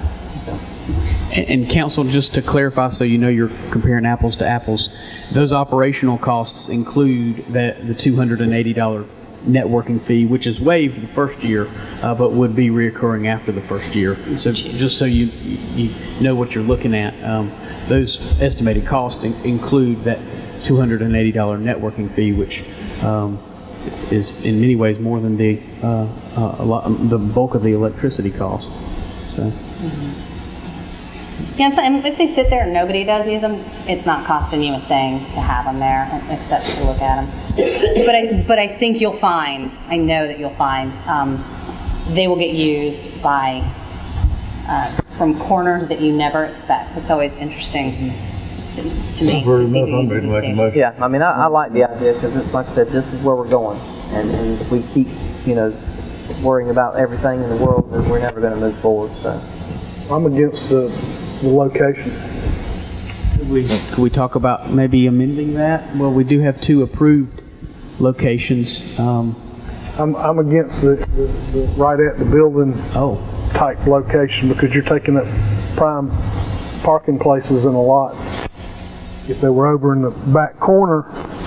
And council, just to clarify, so you know you're comparing apples to apples, those operational costs include the $280 networking fee, which is waived the first year, but would be reoccurring after the first year. So just so you know what you're looking at, those estimated costs include that $280 networking fee, which is in many ways more than the bulk of the electricity cost. So. Yeah, and if they sit there and nobody does use them, it's not costing you a thing to have them there, except to look at them. But I think you'll find, I know that you'll find, they will get used by from corners that you never expect. It's always interesting to me. Yeah, I mean, I like the idea because it's like I said, this is where we're going, and if we keep, worrying about everything in the world, then we're never going to move forward. So, I'm against the location. Could we talk about maybe amending that? Well, we do have 2 approved locations. I'm against the right at the building type location because you're taking up prime parking places in a lot. if they were over in the back corner.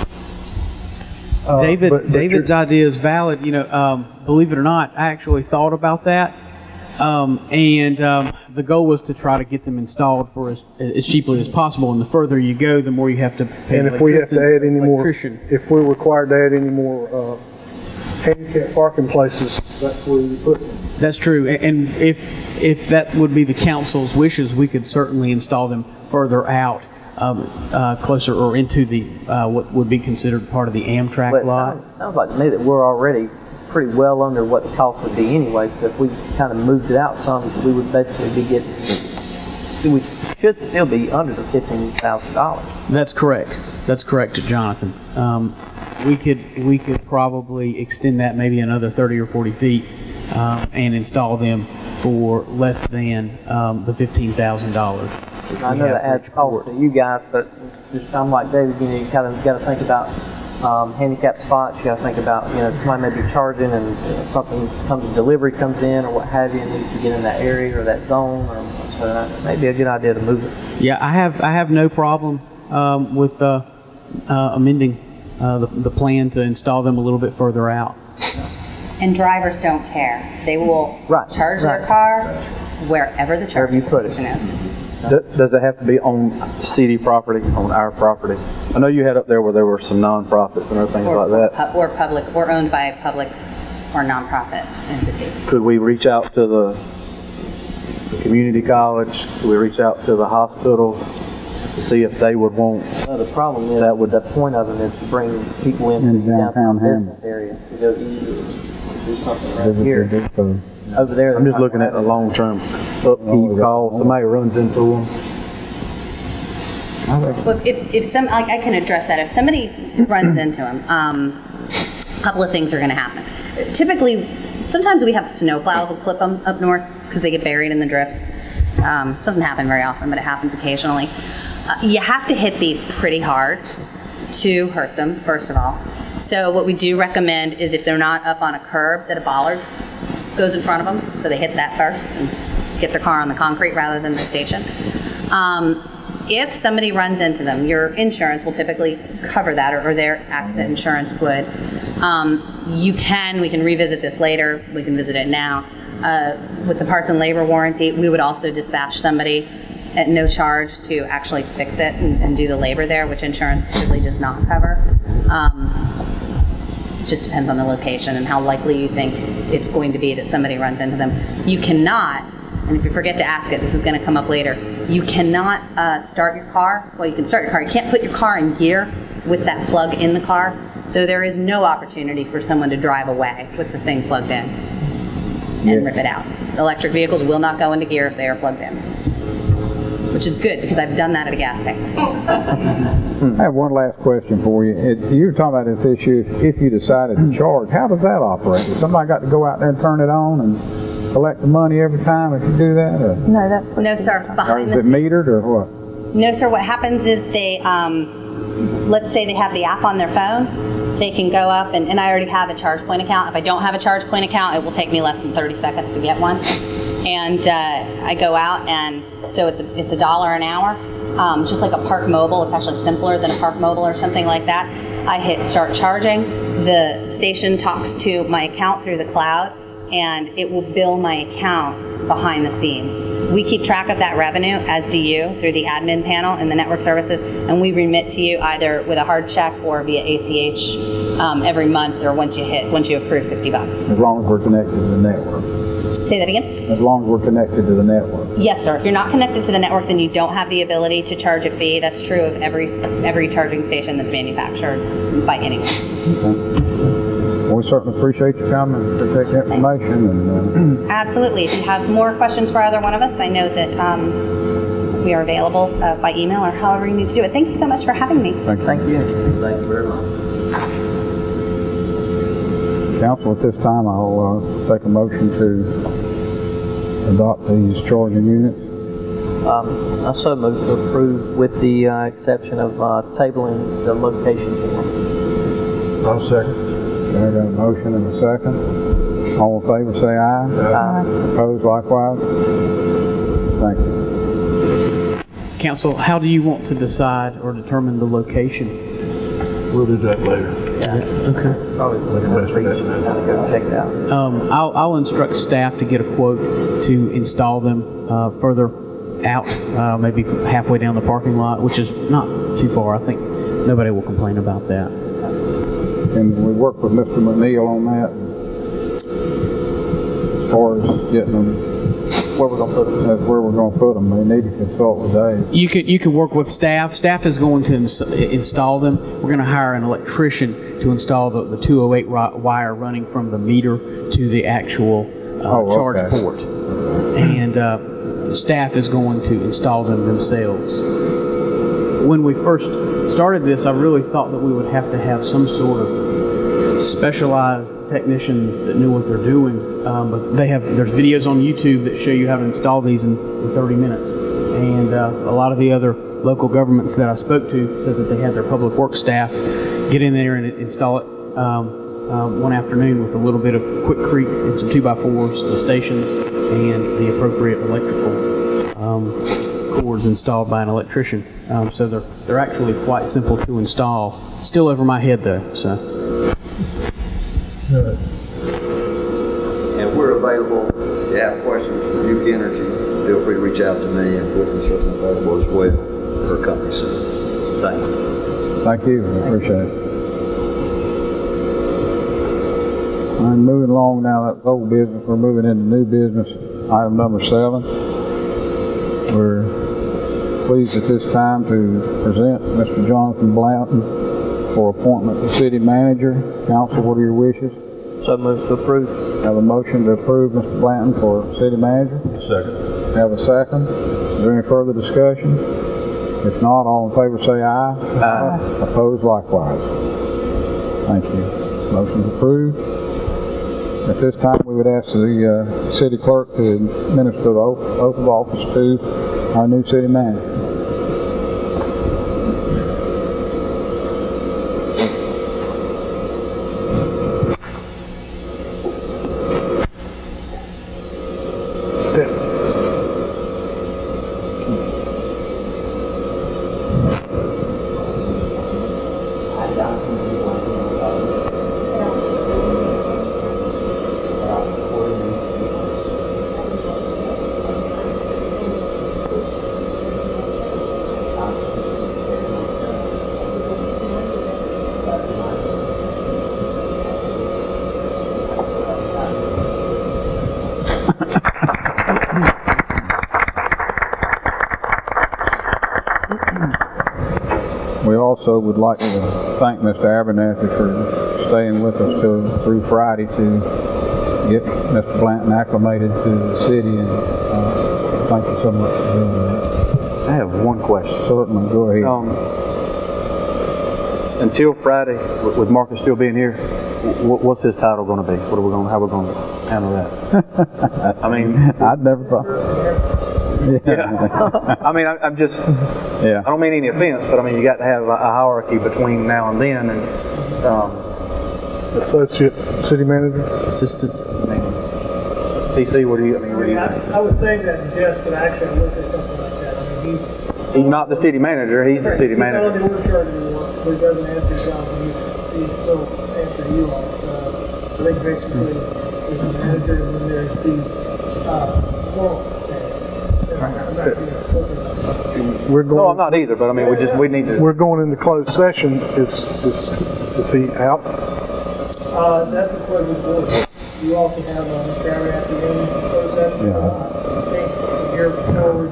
David's idea is valid. You know, believe it or not, I actually thought about that, the goal was to try to get them installed for as cheaply as possible. And the further you go, the more you have to pay. And if we have to add any more, if we're required to add any more handicap parking places, that's where you put them. That's true. And if that would be the council's wishes, we could certainly install them further out. Closer or into the what would be considered part of the Amtrak lot. Sounds like to me that we're already pretty well under what the cost would be anyway. So if we kind of moved it out some, we would basically be getting. We should still be under the $15,000. That's correct. That's correct, Jonathan. We could probably extend that maybe another 30 or 40 feet and install them for less than the $15,000. I know that adds cost to you guys, but just, I'm like David, you know, you kind of got to think about handicap spots. You got to think about, you know, somebody may be charging and delivery comes in or what have you, and needs to get in that area or that zone. So that may be a good idea to move it. Yeah, I have no problem with amending the plan to install them a little bit further out. And drivers don't care. They will charge their car wherever the charging station is. Does it have to be on city property, on our property? I know you had up there where there were some nonprofits and other things like that. Or public, or owned by a public or nonprofit entity. Could we reach out to the community college? Could we reach out to the hospitals to see if they would want? Well, the problem is that the point of it is to bring people into the downtown business area to go eat or do something right here. Over there, I'm just looking at the long-term upkeep cost. Somebody runs into them. Well, I can address that. If somebody runs into them, a couple of things are going to happen. Typically, sometimes we have snowplows will clip them up north because they get buried in the drifts. Doesn't happen very often, but it happens occasionally. You have to hit these pretty hard to hurt them, first of all. So what we do recommend is if they're not up on a curb, that a bollard goes in front of them, so they hit that first and get their car on the concrete rather than the station. If somebody runs into them, your insurance will typically cover that, or their accident insurance would. We can revisit this later, we can visit it now. With the parts and labor warranty, we would also dispatch somebody at no charge to actually fix it and do the labor there, which insurance typically does not cover. It just depends on the location and how likely you think it's going to be that somebody runs into them. You cannot, and if you forget to ask it, this is going to come up later, you cannot start your car. Well, you can start your car. You can't put your car in gear with that plug in the car. So there is no opportunity for someone to drive away with the thing plugged in and rip it out. Electric vehicles will not go into gear if they are plugged in, which is good because I've done that at a gas station. I have one last question for you. You were talking about this issue, if you decided to charge, how does that operate? Has somebody got to go out there and turn it on and collect the money every time if you do that? Or? No, that's what no, sir. Or is it metered or what? No, sir. What happens is they, let's say they have the app on their phone, they can go up, and I already have a charge point account. If I don't have a charge point account, it will take me less than 30 seconds to get one. And I go out, and so it's $1 an hour. Just like a Park Mobile, it's actually simpler than a Park Mobile or something like that. I hit start charging, the station talks to my account through the cloud, and it will bill my account behind the scenes. We keep track of that revenue, as do you, through the admin panel and the network services, and we remit to you either with a hard check or via ACH every month, or once you approve $50. As long as we're connected to the network. Say that again? As long as we're connected to the network. Yes, sir. If you're not connected to the network, then you don't have the ability to charge a fee. That's true of every charging station that's manufactured by anyone. Okay. Well, we certainly appreciate you coming to take the information. And, Absolutely. If you have more questions for either one of us, I know that we are available by email or however you need to do it. Thank you so much for having me. Thank you. Thank you. Thank you very much. Council, at this time, I'll take a motion to adopt these charging units. I so move to approve with the exception of tabling the location form. I'll second. I got a motion and a second. All in favor say aye. Aye. Opposed likewise. Thank you. Council, how do you want to decide or determine the location? We'll do that later. Okay. Check it out. I'll instruct staff to get a quote to install them further out, maybe halfway down the parking lot, which is not too far. I think nobody will complain about that. And we work with Mr. McNeil on that as far as getting them where we're going to put them. That's where we're going to put them. They need to consult with Dave. You can work with staff. Staff is going to install them. We're going to hire an electrician to install the 208 wire running from the meter to the actual charge port. And staff is going to install them themselves. When we first started this, I really thought that we would have to have some sort of specialized technician that knew what they're doing, but there's videos on YouTube that show you how to install these in 30 minutes. And a lot of the other local governments that I spoke to said that they had their public works staff get in there and install it one afternoon with a little bit of Quickcrete and some 2x4s, the stations, and the appropriate electrical cords installed by an electrician. So they're actually quite simple to install. Still over my head though. So. And we're available. If you have questions for Duke Energy, feel free to reach out to me, and Brooklyn's certainly available as well for her company soon. Thank you. Thank you. I appreciate it. I'm moving along now. That's old business. We're moving into new business. Item number 7. We're pleased at this time to present Mr. Jonathan Blanton for appointment to city manager. Council, what are your wishes? So moved to approve. Have a motion to approve Mr. Blanton for city manager. Second. Have a second. Is there any further discussion? If not, all in favor say aye. Aye. Opposed likewise. Thank you. Motion approved. At this time, we would ask the city clerk to administer the oath of office to our new city manager. We also would like to thank Mr. Abernathy for staying with us through Friday to get Mr. Blanton acclimated to the city, and thank you so much for doing that. I have one question. Certainly, go ahead. Until Friday, with Marcus still being here, what's his title going to be? How are we going to handle that? I mean, I'd never thought. Yeah. I mean, I'm just, I don't mean any offense, but I mean, you got to have a hierarchy between now and then, and Associate city manager. Assistant. TC, what do you think? I was saying that in jest, but actually I looked at something like that. I mean, He's not the city manager, he's the city manager. He's not on the org chart anymore, so he doesn't answer John, he's still answering you all. So I think basically there's a manager, and then there's the forum. No, I'm not either, but I mean, we need to. We're going into closed session. Is he out? That's the closed board. You also have Mr. Abernathy in closed session. I think here forward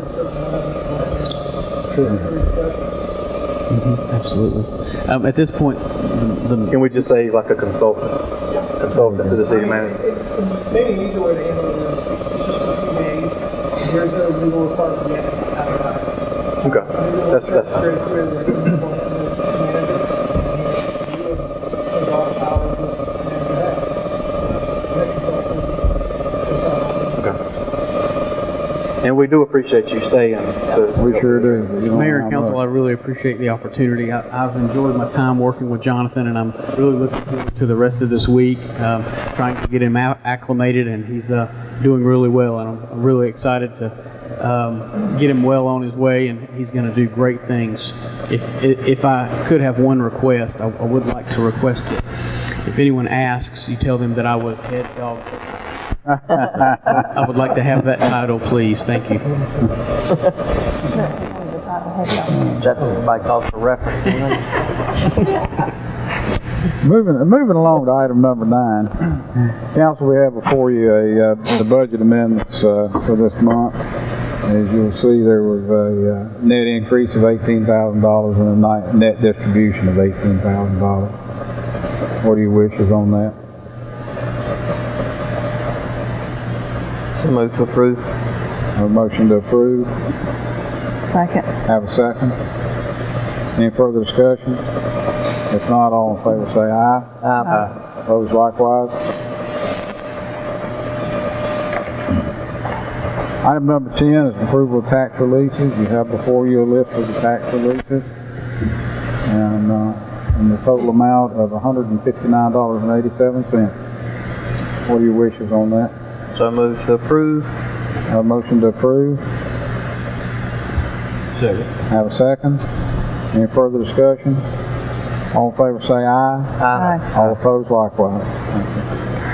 Absolutely. At this point, can we just say like a consultant to the city manager? Maybe an easier way to handle it is it's just a few days. There's no legal requirement yet. Okay, that's fine. Very clear that it's And we do appreciate you staying. We sure do. Mayor and Council, I really appreciate the opportunity. I've enjoyed my time working with Jonathan, and I'm really looking forward to the rest of this week, trying to get him acclimated, and he's doing really well, and I'm really excited to get him well on his way, and he's going to do great things. If I could have one request, I would like to request that if anyone asks, you tell them that I was head dog. I would like to have that title, please. Thank you. That might call for reference. Moving along to item number 9. Council, we have before you the budget amendments for this month. As you'll see, there was a net increase of $18,000 and a net distribution of $18,000. What are your wishes on that? So move to approve. Have a motion to approve. Second. Have a second. Any further discussion? If not, all in favor say aye. Aye. Opposed likewise. Item number 10 is approval of tax releases. You have before you a list of the tax releases, and the total amount of $159.87. What are your wishes on that? So move to approve. Have a motion to approve. Second. Have a second. Any further discussion? All in favor say aye. Aye. All opposed likewise. Thank you.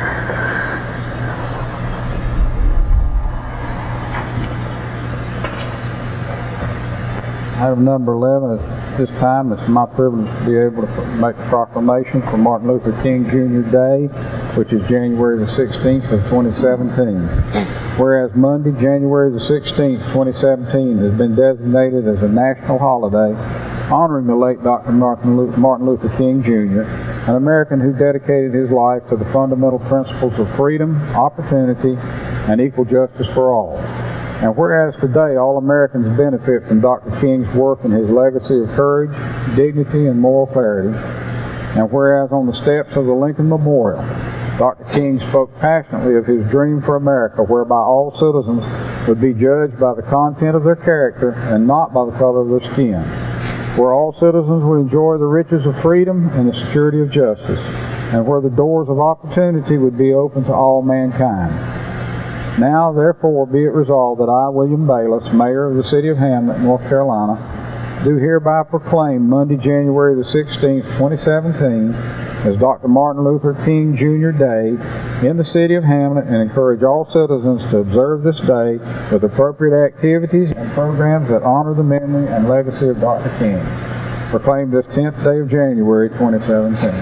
Item number 11, at this time it's my privilege to be able to make a proclamation for Martin Luther King Jr. Day, which is January the 16th of 2017. Whereas Monday, January the 16th, 2017 has been designated as a national holiday honoring the late Dr. Martin Luther King Jr., an American who dedicated his life to the fundamental principles of freedom, opportunity, and equal justice for all. And whereas today all Americans benefit from Dr. King's work and his legacy of courage, dignity, and moral clarity, and whereas on the steps of the Lincoln Memorial, Dr. King spoke passionately of his dream for America, whereby all citizens would be judged by the content of their character and not by the color of their skin, where all citizens would enjoy the riches of freedom and the security of justice, and where the doors of opportunity would be open to all mankind. Now, therefore, be it resolved that I, William Bayless, Mayor of the City of Hamlet, North Carolina, do hereby proclaim Monday, January the 16th, 2017, as Dr. Martin Luther King Jr. Day in the City of Hamlet, and encourage all citizens to observe this day with appropriate activities and programs that honor the memory and legacy of Dr. King. Proclaimed this 10th day of January, 2017.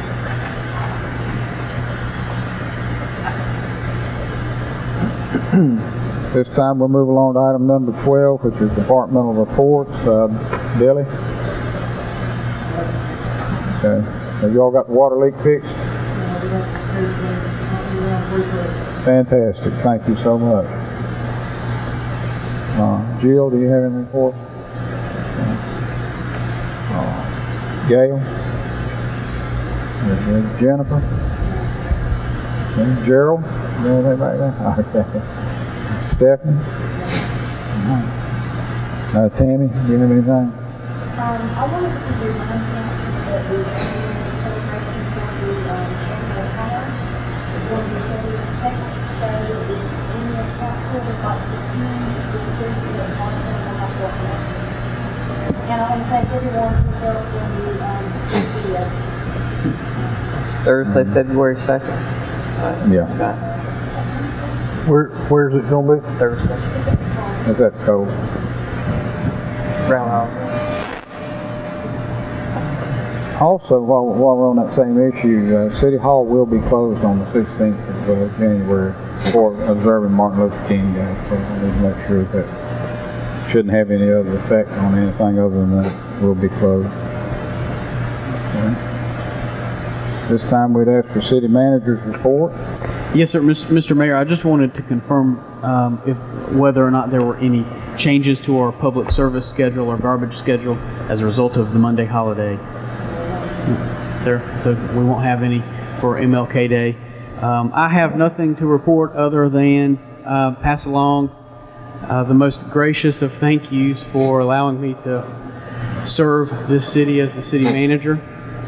This time we'll move along to item number 12, which is departmental reports. Billy? Okay. Have you all got the water leak fixed? Fantastic. Thank you so much. Jill, do you have anything for us? Gail? Jennifer? Gerald? You know anything back there? Okay. Stephanie? Tammy, do you have anything? I wanted to remind you that the celebration for the Hamlet Hall is going to be held the second day of the annual council about 16 to the Thursday of March and I want to thank everyone who helped in the video. Thursday, February 2nd. Yeah. Okay. Where's it going to be? Thursday. Is that cold? Brown. Also, while we're on that same issue, City Hall will be closed on the 16th of January for observing Martin Luther King Day. So I need to make sure that shouldn't have any other effect on anything other than that will be closed. Okay. This time we'd ask for City Manager's report. Yes, sir, Mr. Mayor. I just wanted to confirm whether or not there were any changes to our public service schedule or garbage schedule as a result of the Monday holiday. There, so we won't have any for MLK Day. I have nothing to report other than pass along the most gracious of thank yous for allowing me to serve this city as the city manager.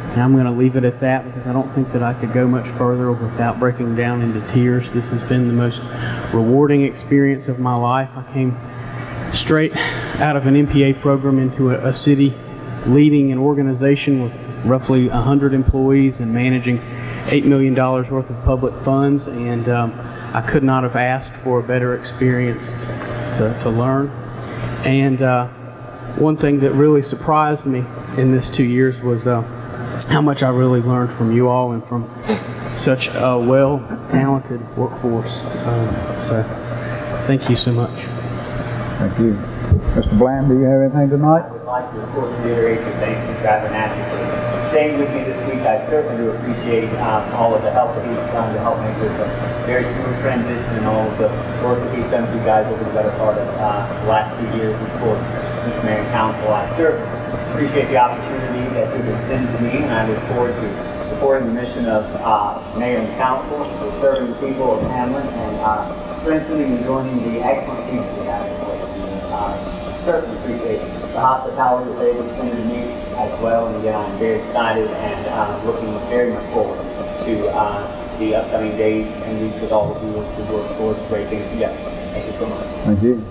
And I'm going to leave it at that because I don't think that I could go much further without breaking down into tears. This has been the most rewarding experience of my life. I came straight out of an MPA program into a city leading an organization with roughly 100 employees and managing $8 million worth of public funds, and I could not have asked for a better experience to learn. And one thing that really surprised me in this 2 years was how much I really learned from you all and from such a well-talented workforce. So thank you so much. Thank you. Mr. Bland, do you have anything tonight? I would like to, of course, reiterate your thanks to Driver Naturally for staying with me this week. I certainly do appreciate all of the help that he's done to help make this a very smooth transition and all of the work that he's done with you guys over the better part of the last 2 years. Of course, Mr. Mayor and Council, I certainly appreciate the opportunity that you've extended to me, and I look forward to supporting the mission of Mayor and Council, for serving the people of Hamlet, and strengthening and joining the excellent team that we have in place. Certainly appreciate the hospitality that they've extended to me as well, and again, I'm very excited and looking very much forward to the upcoming days and weeks with all of you to work towards great things together. Thank you so much. Thank you.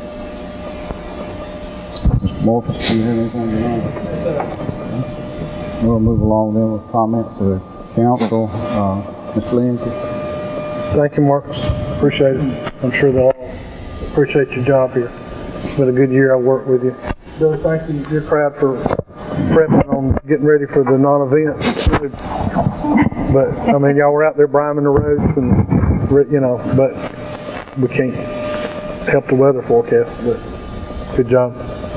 Mr. Morpheus, do you have anything to add? We'll move along then with comments to council. Mr. Lindsay. Thank you, Marcus. Appreciate it. I'm sure they'll all appreciate your job here. It's been a good year. I worked with you. Billy, thank you, your crowd, for prepping on getting ready for the non-event. But I mean, y'all were out there priming the roads, and you know, but we can't help the weather forecast. But good job,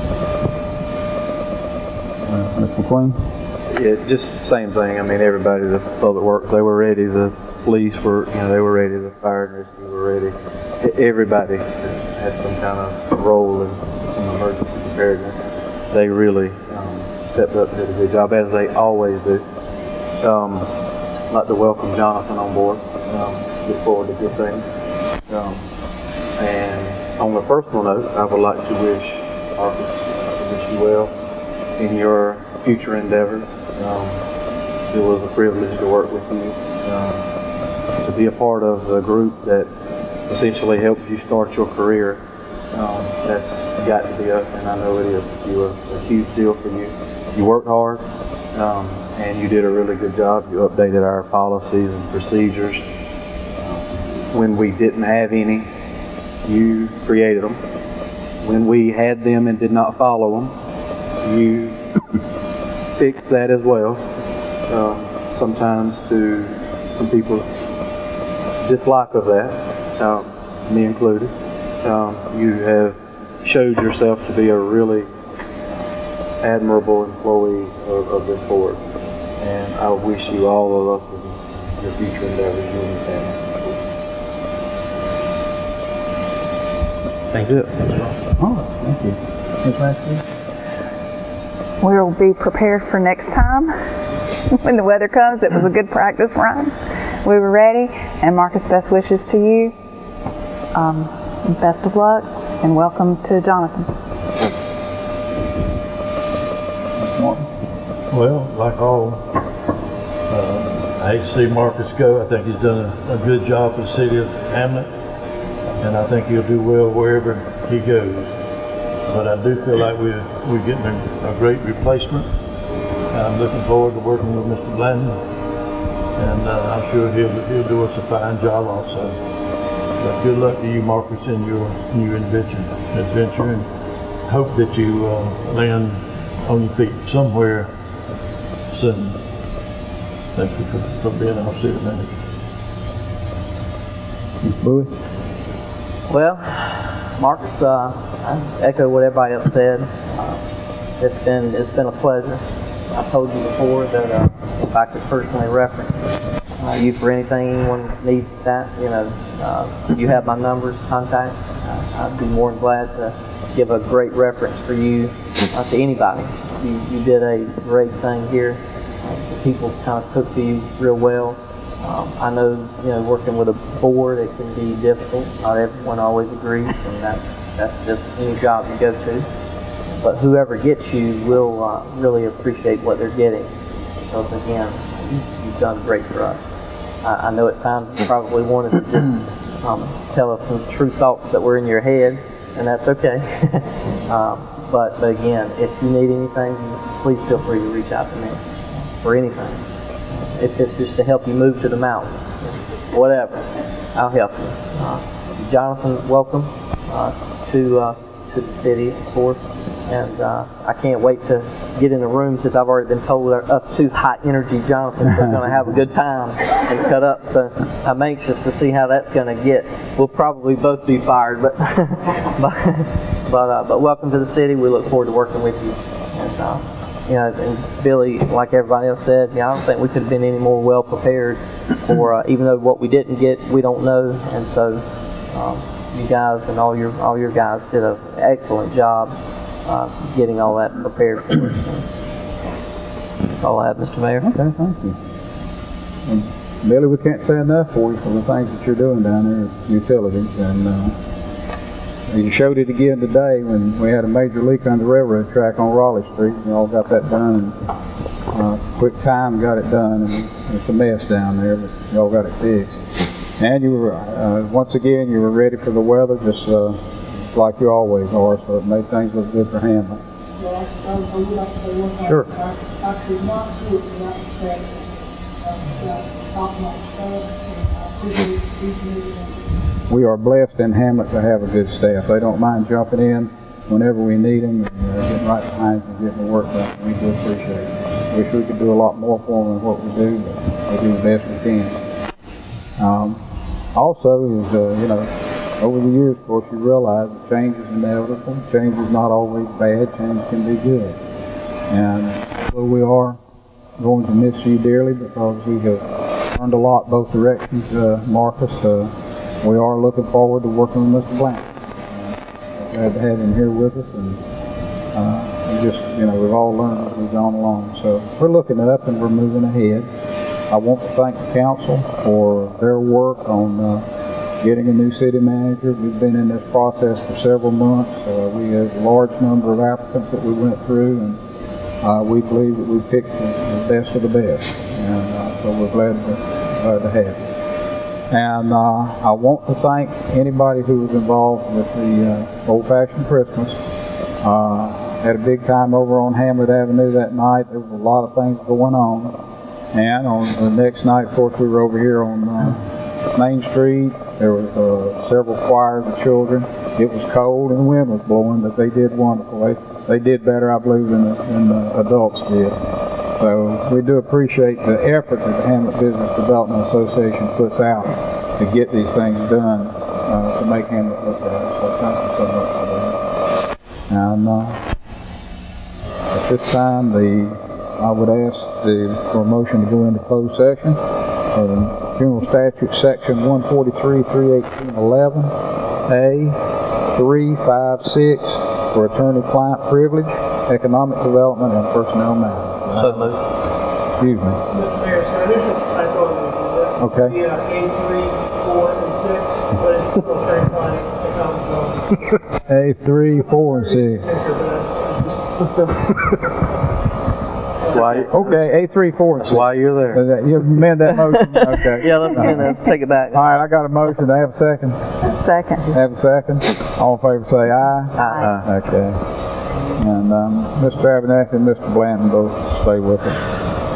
Mr. McQueen. Yeah, just the same thing. I mean, everybody, the public works, they were ready. The police were, you know, they were ready. The fire and rescue were ready. Everybody had some kind of role in emergency preparedness. They really stepped up and did a good job, as they always do. I'd like to welcome Jonathan on board. Look forward to good things. And on a personal note, I would like to wish you well in your future endeavors. It was a privilege to work with you, to be a part of the group that essentially helped you start your career. That's got to be up, and I know it is. You were a huge deal for you. You worked hard, and you did a really good job. You updated our policies and procedures. When we didn't have any, you created them. When we had them and did not follow them, you fixed that as well. Sometimes to some people's dislike of that, me included. You have showed yourself to be a really admirable employee of this board, and I wish you all of us in your future endeavors, you and your family. Thank you. Oh, thank you. Ms. Raskin? We'll be prepared for next time. When the weather comes, it was a good practice run. We were ready, and Marcus, best wishes to you. Best of luck, and welcome to Jonathan. Well, like all, I hate to see Marcus go. I think he's done a good job for the city of Hamlet, and I think he'll do well wherever he goes. But I do feel like we're getting a great replacement. I'm looking forward to working with Mr. Blandon, and I'm sure he'll do us a fine job also. But good luck to you, Marcus, in your new adventure, and hope that you land on your feet somewhere soon. Thank you for being our city manager. Ms. Bowie? Well, Marcus, I echo what everybody else said. It's been a pleasure. I told you before that if I could personally reference you for anything, anyone needs that, you have my numbers, contact. I'd be more than glad to give a great reference for you to anybody. You did a great thing here. The people kind of took to you real well. I know, working with a board, it can be difficult. Not everyone always agrees, and that's just any job you go to. But whoever gets you will really appreciate what they're getting. because again, you've done great for us. I know at times you probably wanted to just tell us some true thoughts that were in your head, and that's okay. But again, if you need anything, please feel free to reach out to me for anything. If it's just to help you move to the mountains, whatever, I'll help you. Jonathan, welcome to the city, of course, and I can't wait to get in the room since I've already been told us two high-energy Jonathans are going to have a good time and cut up, so I'm anxious to see how that's going to get. We'll probably both be fired, but but welcome to the city. We look forward to working with you. And, and Billy, like everybody else said, I don't think we could have been any more well prepared for, even though what we didn't get, we don't know. And so you guys and all your guys did an excellent job getting all that prepared for us. That's all I have, Mr. Mayor. Okay, thank you. And Billy, we can't say enough for you for the things that you're doing down there at utilities. And you showed it again today when we had a major leak on the railroad track on Raleigh Street. We all got that done in quick time, got it done, and it's a mess down there, but you all got it fixed. And you were, once again, you were ready for the weather, just like you always are, so it made things look good for Hamlet. Well, I would like to say one thing. Sure. I could not do it without the fact top-notch staff, and I appreciate each meeting. We are blessed in Hamlet to have a good staff. They don't mind jumping in whenever we need them and getting right behind you and getting the work done. We do appreciate it. Wish we could do a lot more for them than what we do, but we do the best we can. Also, is, over the years, of course, you realize that change is inevitable. Change is not always bad. Change can be good. And so we are going to miss you dearly because we have learned a lot both directions, Marcus. We are looking forward to working with Mr. Blank. Glad to have him here with us, and just, we've all learned as we've gone along. So we're looking up and we're moving ahead. I want to thank the council for their work on getting a new city manager. We've been in this process for several months. We have a large number of applicants that we went through, and we believe that we picked the best of the best. And so we're glad to have you. And I want to thank anybody who was involved with the old-fashioned Christmas. Had a big time over on Hamlet Avenue that night. There was a lot of things going on. And on the next night, of course, we were over here on Main Street. There was several choirs of children. It was cold and the wind was blowing, but they did wonderful. They did better, I believe, than the adults did. So we do appreciate the effort that the Hamlet Business Development Association puts out to get these things done to make Hamlet look better. So thank you so much for that. And at this time, I would ask for a motion to go into closed session. General Statute Section 143, 318, 11A, 3, 5, 6 for attorney-client privilege, economic development, and personnel matters. So moved. Mr. Excuse me. Mayor, so there's a typo in there. Okay. A3, 4, and 6, but it's still very funny. A3, 4, and 6. Okay, A3, 4, and 6. Why you're there. You amend that motion? Okay. Yeah, let's take it back. All right, I got a motion. Do I have a second? Second. Have a second? All in favor say aye. Aye. Okay. And Mr. Abernathy and Mr. Blanton both stay with us.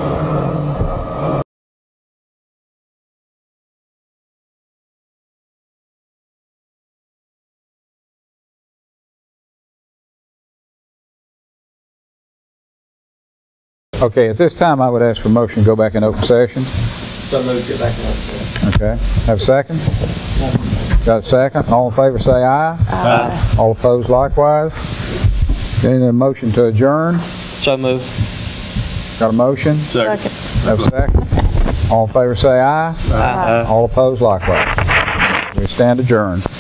Okay, at this time I would ask for a motion to go back in open session. So moved, get back in open session. Okay. Have a second? Got a second? All in favor say aye. Aye. All opposed likewise. Any motion to adjourn? So moved. Got a motion? Second. Have a second? All in favor say aye. Aye. All opposed likewise. We stand adjourned.